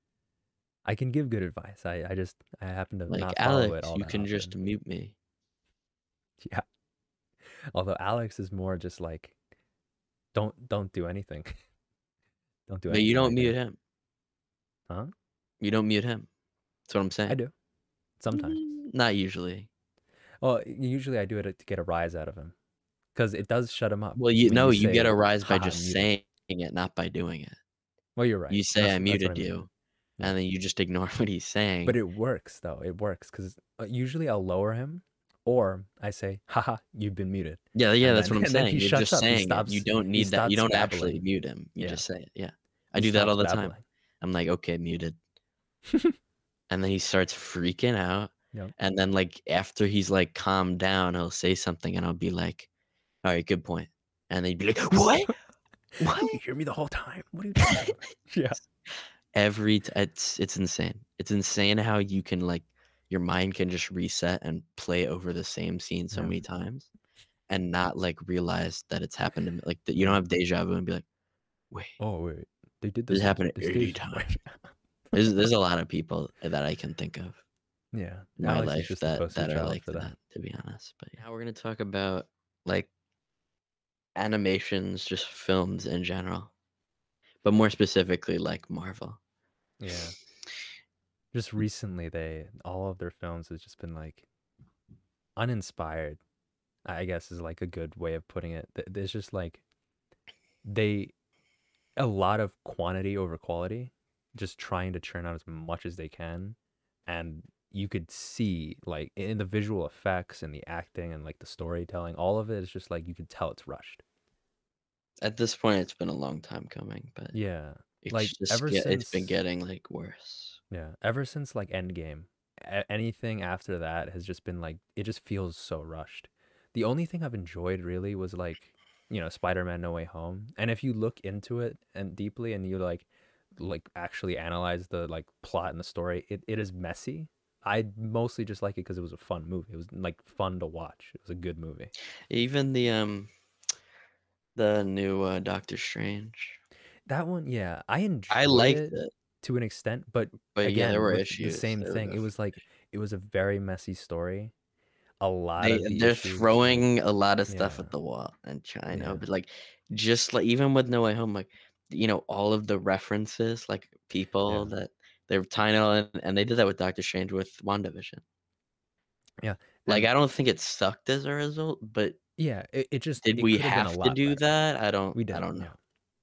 I can give good advice. I, I just I happen to Like not follow it Alex, all you that can often. just mute me. Yeah. Although Alex is more just like don't don't do anything. Don't do But anything. you don't like mute that. him. Huh? You don't mute him. That's what I'm saying. I do. Sometimes. Mm, Not usually. Well, usually I do it to get a rise out of him. Because it does shut him up. Well, you when know, you get say, a rise by "Haha, just muted." saying it, not by doing it. Well, you're right. You say That's- I that's what muted I mean. you, Yeah. and then you just ignore what he's saying. But it works though. It works because usually I'll lower him, or I say, "Haha, you've been muted." yeah, yeah, and that's then- what I'm and then saying. he You're shuts just up. He saying stops- it. You don't he need that. You stops don't actually babbling. mute him. You Yeah. just say it. Yeah, I He do that all the stops time. babbling. I'm like, okay, muted. And then he starts freaking out. Yep. And then like after he's like calmed down, he'll say something, and I'll be like, "All right, good point." And they'd be like, "What? What?" You hear me the whole time? What are you talking about? Yeah. Every t- it's it's insane. It's insane how you can like your mind can just reset and play over the same scene so Yeah. many times and not like realize that it's happened to me. Like that you don't Yeah. have deja vu and be like, "Wait, Oh wait, they did this this. happened This eighty stage times." before. There's there's a lot of people that I can think of Yeah. in my Alex is life just the that poster that are child like for that. that, to be honest. But now we're gonna talk about like animations, just films in general, but more specifically like Marvel. Yeah. Just recently, they all of their films has just been like uninspired. I guess is like a good way of putting it. Th- There's just like they a lot of quantity over quality, just trying to churn out as much as they can, and you could see like in the visual effects and the acting and like the storytelling, all of it is just like you could tell it's rushed. At this point, it's been a long time coming, but Yeah, it's like just ever get it's been since getting like worse. yeah, ever since like Endgame, a- anything after that has just been like it just feels so rushed. The only thing I've enjoyed really was like, you know, Spider-Man No Way Home. And if you look into it and deeply and you like like actually analyze the like plot and the story, it, it is messy. I mostly just like it because it was a fun movie. It was like fun to watch. It was a good movie. Even the um the new uh, Doctor Strange, That one, yeah, I I enjoyed liked it it, to an extent, but but yeah, there again, were with the issues. same There were thing, it was like it was a very messy story. A lot they of the they're issues, like throwing a lot of stuff yeah, at the wall in China, yeah, but like just like even with No Way Home, like you know all of the references, like people yeah, that they're tying it all in, and they did that with Doctor Strange with WandaVision. yeah, Like and I don't think it sucked as a result, but yeah, it, it just did it we could have been a have to lot do better. that? I don't We I did, don't know. yeah.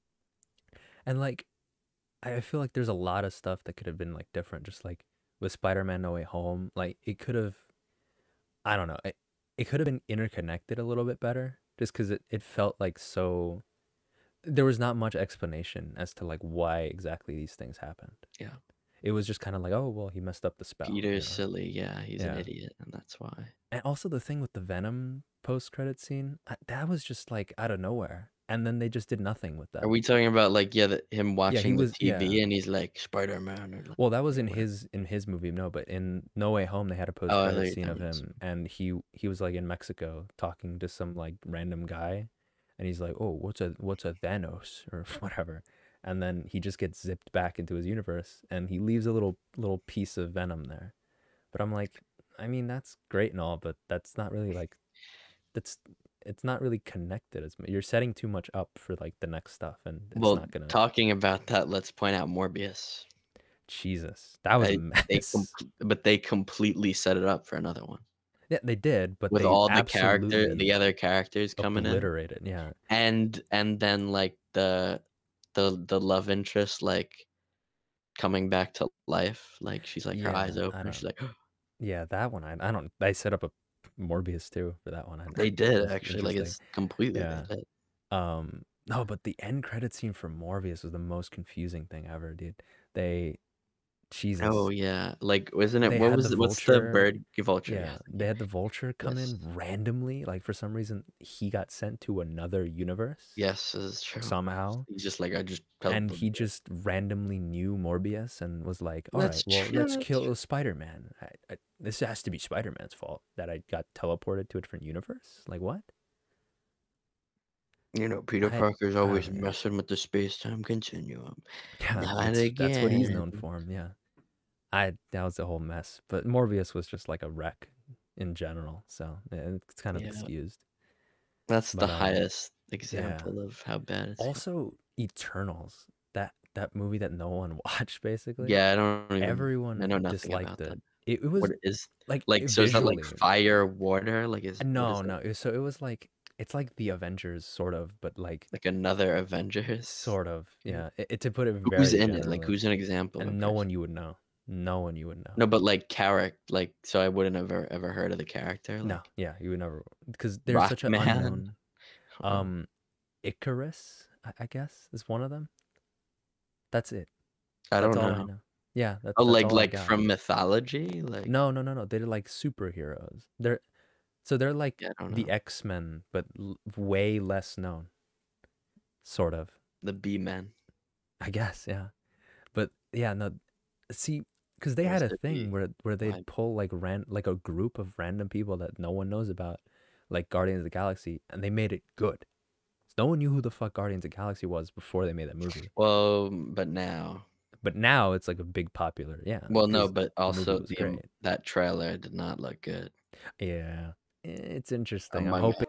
And like I I feel like there's a lot of stuff that could have been like different, just like with Spider-Man No Way Home. Like it could have, I don't know, it, it could have been interconnected a little bit better, just because it, it felt like so there was not much explanation as to like why exactly these things happened. Yeah. It was just kind of like, oh well, he messed up the spell, you Peter's know. silly, yeah, he's an Yeah. idiot, and that's why. And also the thing with the Venom post-credit scene, I- that was just like out of nowhere. And then they just did nothing with Are that. we talking about like yeah, the, him Yeah, he watching the was T V yeah. and he's like Spider-Man or like Well, that was in whatever. his in his movie, no, but in No Way Home they had a Oh, I post-credit thought you scene were of talking about him and he he was like in Mexico talking to some like random guy and he's like, "Oh, what's a what's a Thanos or whatever." And then he just gets zipped back into his universe and he leaves a little little piece of Venom there. But I'm like, I mean, that's great and all, but that's not really like that's it's not really connected as much. You're setting too much up for like the next stuff and it's Well, not gonna talking about that, let's point out Morbius. Jesus. That was a I, they mess. com- but they completely set it up for another one Yeah, they did, but with they all the character, absolutely the other characters coming in, obliterated. Yeah. and and then like the the the love interest like coming back to life, like she's like her eyes Yeah, open, I and she's don't. like Yeah, that one I I don't I set up a Morbius too for that one. I, they it did was actually, like interesting. it's completely they Yeah. did. Um no, but the end credit scene for Morbius was the most confusing thing ever, dude. They Oh Jesus. yeah, like wasn't it? They What had the was it? What's the vulture. bird? Vulture, Yeah, yes, they had the vulture come yes, in randomly. Like for some reason he got sent to another universe yes, this is true. somehow. He's just like I just And teleported he there. just randomly knew Morbius and was like, "All That's right, well, true. let's That's kill Spider-Man. I, I, this has to be Spider-Man's fault that I got teleported to a different universe. Like what? You know, Peter I Parker's I always don't know. messing with the space-time continuum. Yeah, Not that's that's what he's known again. for. Yeah, I that was a whole mess. But Morbius was just like a wreck in general, so yeah, it's kind of Yeah, excused. that's the But um, highest yeah. example of how bad it's got. Also, Eternals, that that movie that no one watched, basically. Yeah, I don't even. I Everyone know nothing disliked about it. that. It, it What was is like like? it So is that like visually. fire, water? Like is what is No, it? no. it- So it was like it's like the Avengers, sort of, but like Like another Avengers? sort of, Yeah. yeah. It, it- to put it Who's very in it? Like generally, who's an example of a and no person? one you would know. No one you would know. No, but like character, like so I wouldn't have ever ever heard of the character. No, Like yeah, you would never because there's such an Rockman. unknown. Oh, Um, Icarus, I, I guess, is one of them. That's it. I That's don't all I know. know. Yeah, that's Oh, that's like all I like got. from mythology? Like No, no, no, no. They're like superheroes. They're so they're like yeah, I don't the know. X-Men, but l- way less known. Sort of, The B-men. I guess. Yeah, but yeah, no. See, because they Or had is a it thing B? where where Why? they'd pull like ran like a group of random people that no one knows about, like Guardians of the Galaxy, and they made it good. No one knew who the fuck Guardians of the Galaxy was before they made that movie. Well, but now. But now it's like a big popular, yeah, Well, no, because but the movie also was the um, great. that trailer did not look good. Yeah, it's interesting. I'm Among hoping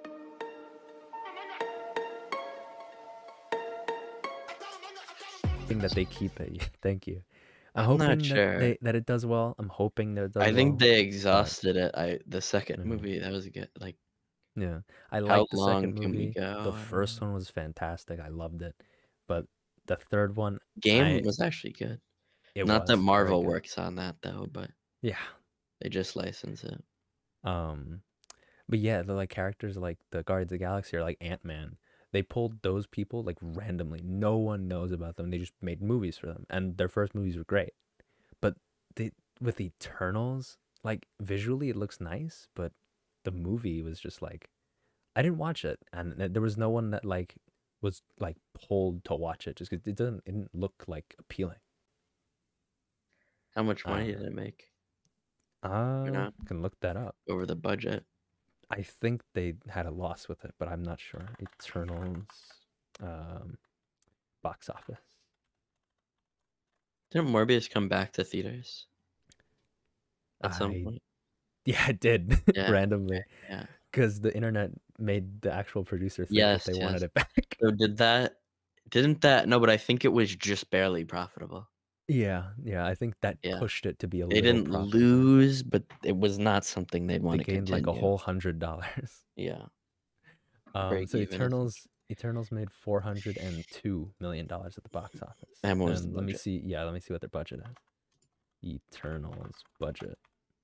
that they keep it. Thank you. I'm I'm not hoping that sure. they that it does well. I'm hoping that it does I think well. they exhausted it. I the second Mhm. movie that was good. Like Yeah, I how liked the long second can we movie. go? I The don't first know. one was fantastic. I loved it, but the third one, Game I was actually good. it Not that was very Marvel good. works on that though, but Yeah. they just license it. Um, but yeah, the like characters like the Guardians of the Galaxy or like Ant-Man. They pulled those people like randomly. No one knows about them. They just made movies for them, and their first movies were great. But they with Eternals, like visually it looks nice, but the movie was just like I didn't watch it, and th- there was no one that like was like pulled to watch it just because it doesn't it didn't look like appealing. How much I money don't did know. it make? You Uh, know, can look that up. over the budget. I think they had a loss with it, but I'm not sure. Eternals, um, box office. Didn't Morbius come back to theaters at some I point? yeah, it did Yeah, randomly yeah. because the internet made the actual producer think Yes, that they wanted yes. it back. So did that? Didn't that? No, but I think it was just barely profitable. Yeah, yeah, I think that Yeah. pushed it to be a They little didn't profitable. lose, but it was not something they'd They want to gained continue. like a whole hundred dollars. Yeah. Um, Break so even. Eternals, Eternals made four hundred and two million dollars at the box office. And what was And the let me budget? see. Yeah, let me see what their budget is. Eternals budget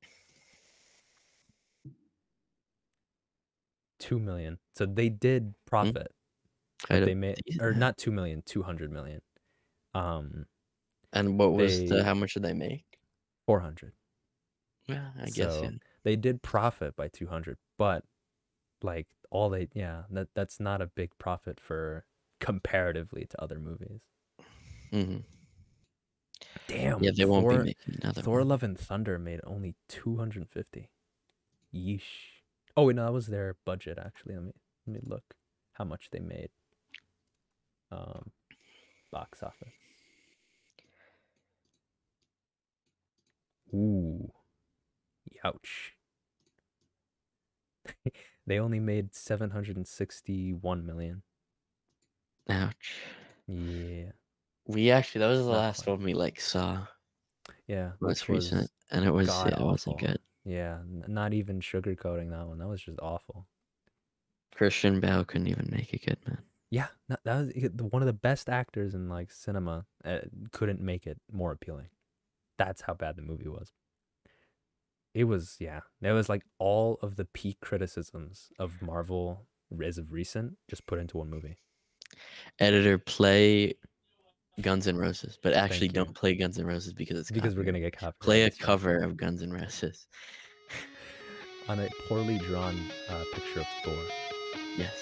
two million. So they did profit, Kind but they of made decent. or not two million, two hundred million. Um, And what was they the? How much did they make? four hundred. Yeah, I guess So yeah. they did profit by two hundred, but like all they yeah that that's not a big profit for comparatively to other movies. hmm Damn. Yeah, they won't be Thor, making another Thor one. Love and Thunder made only two hundred fifty. Yeesh. Oh wait, no, that was their budget actually. Let me let me look how much they made. Um box office. Ooh. Ouch. They only made seven hundred sixty-one million. Ouch. Yeah. We actually that was the Not last quite. one we like saw. Yeah, Most which was recent, and it was god yeah, it wasn't awful. good. Yeah, n- not even sugarcoating that one. That was just awful. Christian Bale couldn't even make it good, man. Yeah, that, that was he- the- one of the best actors in like cinema. Uh, couldn't make it more appealing. That's how bad the movie was. It was, yeah. There was like all of the peak criticisms of Marvel as of recent just put into one movie. Editor, play Guns N' Roses, but actually Thank you. don't play Guns N' Roses because it's Because we're copyright. gonna get copyright. Play a that's right. cover of Guns N' Roses. On a poorly drawn uh, picture of Thor. Yes.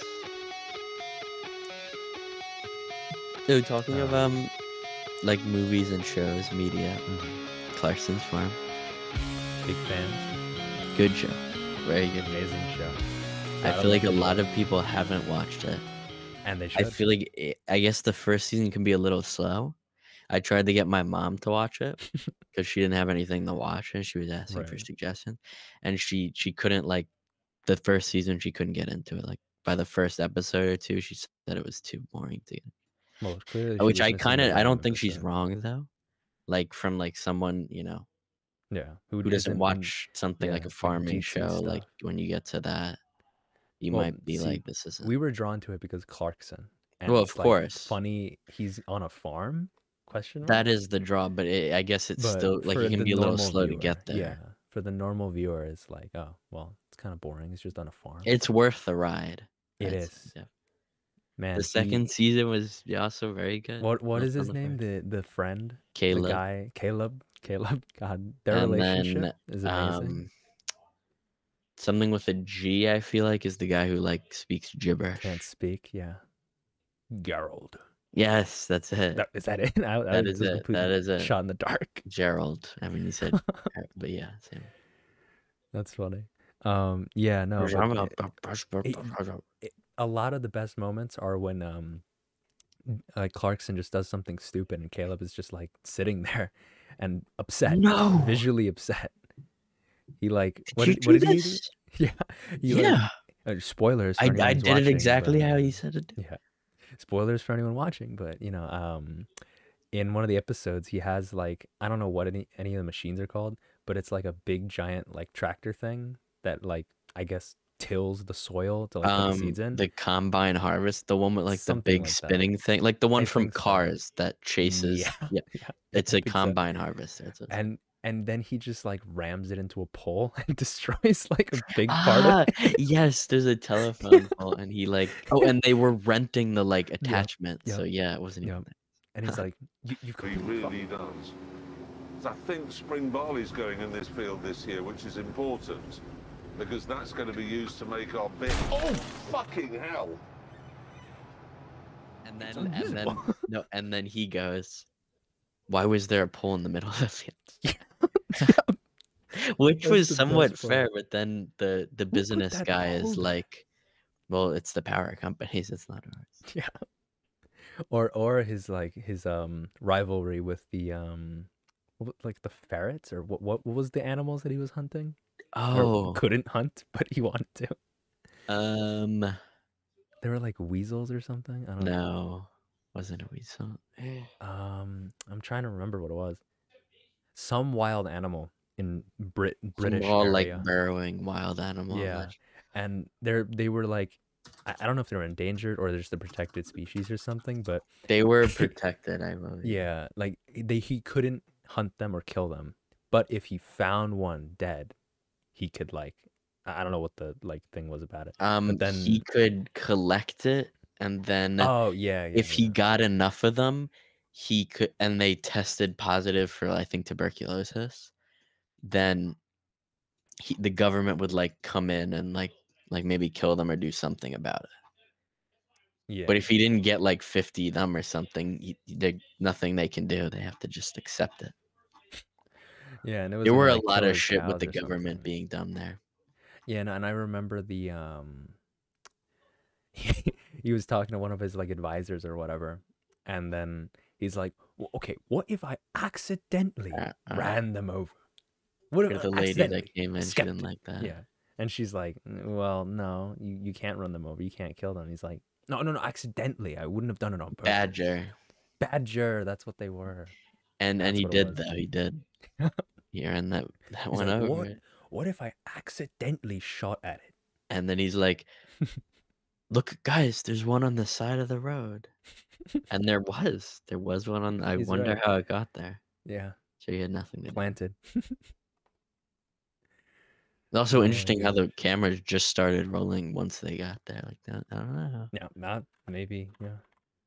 So talking of Uh, um, like movies and shows, media, mhm. Clarkson's Farm, Big fans. good show, very good. Amazing show. I Gotta feel like a love lot it. of people haven't watched it. And they I should. feel like it, I guess the first season can be a little slow. I tried to get my mom to watch it because she didn't have anything to watch, and she was asking for Right. suggestions, and she she couldn't like the first season. She couldn't get into it. Like by the first episode or two, she said it was too boring to get. Well, clearly she Which was I missing kind the of I random don't think she's episode. wrong though. Like from like someone you know Yeah. Who, who doesn't isn't in- watch something like yeah, a farming G T show. stuff. Like when you get to that, you Well, might be see, like, "This isn't." we were drawn to it because Clarkson. And Well, it's of like course. funny he's on a farm? Question mark? That is the draw, but it, I guess it's But still like for it can the be a little normal slow viewer, to get there. yeah. For the normal viewer, it's like, oh, well, it's kind of boring. It's just on a farm. It's worth the ride. It I'd is. say, yeah. Man, The he second season was also very good. what what Not is his from the name? first. The the friend, the Caleb. guy, Caleb. Caleb. God, their And relationship then is amazing. um something with a G, I feel like, is the guy who like speaks gibberish. Can't speak. Yeah. Gerald. Yes, that's it. That, is that it? I, I That was is just it. completely That is it. shot in the dark. Gerald. I mean, you said, but yeah, same. That's funny. Um, yeah, no, but it, it, it, a lot of the best moments are when um, like Clarkson just does something stupid and Caleb is just like sitting there and upset, No. visually upset. He like, Did what you did, what do did he do? this? Yeah, he Yeah. like uh, spoilers. For I I anyone who's did it watching, exactly but, how uh, he said it. Yeah, spoilers for anyone watching, but you know, um, in one of the episodes, he has like I don't know what any any of the machines are called, but it's like a big giant like tractor thing that like I guess tills the soil to like put the Um, seeds in. the combine harvest, the one with like the Something big like that. spinning thing, like the one I from think so. Cars that chases. Yeah, Yeah, yeah, it's I a think so. combine harvester. It's a- And and then he just like rams it into a pole and destroys like a big part of Ah, it. yes, there's a telephone pole, and he like oh, and they were renting the like Yep, attachment, so yep, yeah, it wasn't even yep. there. And he's like, you, you He completely fucked really me." does. I think spring barley's going in this field this year, which is important because that's going to be used to make our bit. Oh, fucking hell! And then and then no, and then he goes, "Why was there a pole in the middle of the field?" Which That's was the somewhat best part. fair, but then the the put business that guy pole is there? like, "Well, it's the power companies, it's not ours." Yeah. Or or his like his um rivalry with the um what, wa- like the ferrets or what what what was the animals that he was hunting? Or Oh, couldn't hunt, but he wanted to. um, They were like weasels or something. I don't know. no, wasn't a weasel. Um, I'm trying to remember what it was. Some wild animal in Brit Some British all like area. burrowing wild animal. Yeah, like- and they're they were like, I, I don't know if they were endangered or they're just a protected species or something, but They were protected, I believe. yeah, like they he couldn't hunt them or kill them, but if he found one dead, he could like I I don't know what the like thing was about it. Um, But then he could collect it, and then oh yeah, yeah, if he yeah. got enough of them, he could, and they tested positive for I think tuberculosis, then he, the government would like come in and like like maybe kill them or do something about it. Yeah. But if he didn't get like fifty of them or something, he, there's nothing they can do. They have to just accept it. Yeah, and it was There in, were like, a lot kill of his shit with cows the or government something. being done there. Yeah, and, and I remember the um he was talking to one of his like advisors or whatever, and then he's like, well, okay, what if I accidentally Uh, uh, ran them over? What Or if the I lady accidentally? that came in, she Skeptic. didn't like that. Yeah. And she's like, "N- well, no, you, you can't run them over. You can't kill them. He's like, no, no, no, accidentally. I wouldn't have done it on purpose. Badger. Badger. That's what they were. And and That's he what it did was. though. He did. He ran that that He's one like, over. what? What if I accidentally shot at it? And then he's like, "Look, guys, there's one on the side of the road." And there was. There was one on. I He's wonder right. how it got there. Yeah. So he had nothing to do. Planted. It's also Yeah, interesting how yeah. the cameras just started rolling once they got there. Like that. I don't know. Yeah, not maybe, yeah.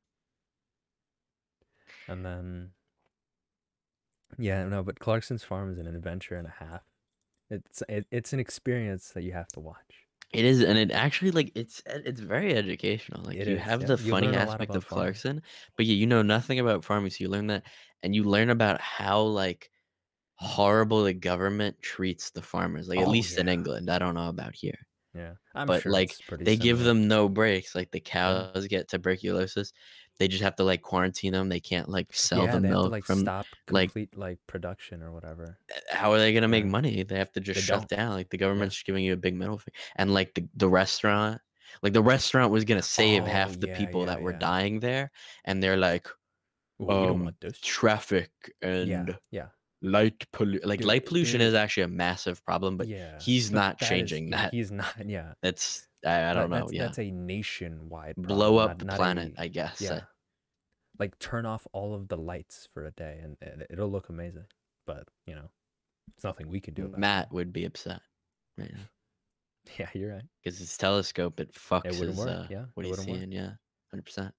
And then yeah, no, but Clarkson's Farm is an adventure and a half. It's it, it's an experience that you have to watch. It is, and it actually like it's it's very educational. Like It you is, have yeah. the You funny learn a lot aspect about of farming. Clarkson, but yeah, you know nothing about farming, so you learn that, and you learn about how like horrible the government treats the farmers. Like at Oh, least in yeah. England, I don't know about here, Yeah. I'm but sure like it's pretty they give similar. them no breaks. Like the cows get tuberculosis, they just have to like quarantine them. They can't like sell Yeah, the they have to milk like from. stop like- complete like production or whatever. How are they gonna make Yeah. money? They have to just They shut don't. down. Like the government's just giving you a big middle finger, and like the the restaurant. Like the restaurant was gonna save Oh, half the yeah, people yeah, that were yeah. dying there, and they're like, Well, we don't um, want this. traffic Yeah, and yeah. light pollution. Like Dude, light pollution there- is actually a massive problem, but yeah. he's but not that is- changing yeah, that. He's not, yeah. That's I, I don't That- know. That's, Yeah, that's a nationwide problem. blow up not- the not planet. a- I guess. Yeah. Like turn off all of the lights for a day and, and it'll look amazing. But, you know, it's nothing we can do about Matt would be upset right now it. Yeah, you're right. because his telescope it fucks wouldn't his work, uh, yeah, what it he's wouldn't work. seeing. Yeah, hundred percent.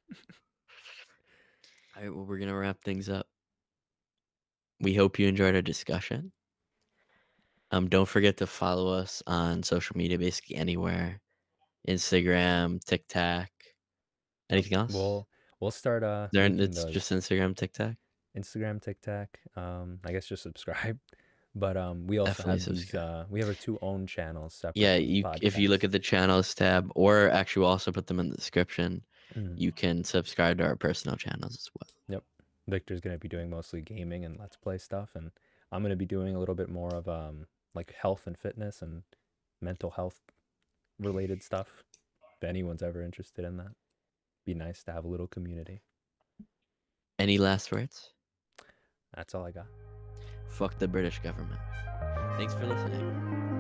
All right, well, we're gonna wrap things up. We hope you enjoyed our discussion. Um, don't forget to follow us on social media, basically anywhere. Instagram, TikTok. Anything else? We'll we'll start uh There, linking it's those. just Instagram, TikTok. Instagram, TikTok. Um, I guess just subscribe. But um, we also Definitely have these. subscribe. Uh, we have our two own channels separate. Yeah, from the you if you look podcast. at the channels tab, or actually we'll also put them in the description, Mhm. you can subscribe to our personal channels as well. Yep. Victor's gonna be doing mostly gaming and let's play stuff, and I'm gonna be doing a little bit more of um like health and fitness and mental health related stuff. If anyone's ever interested in that, be nice to have a little community. Any last words? That's all I got. Fuck the British government. Thanks for listening.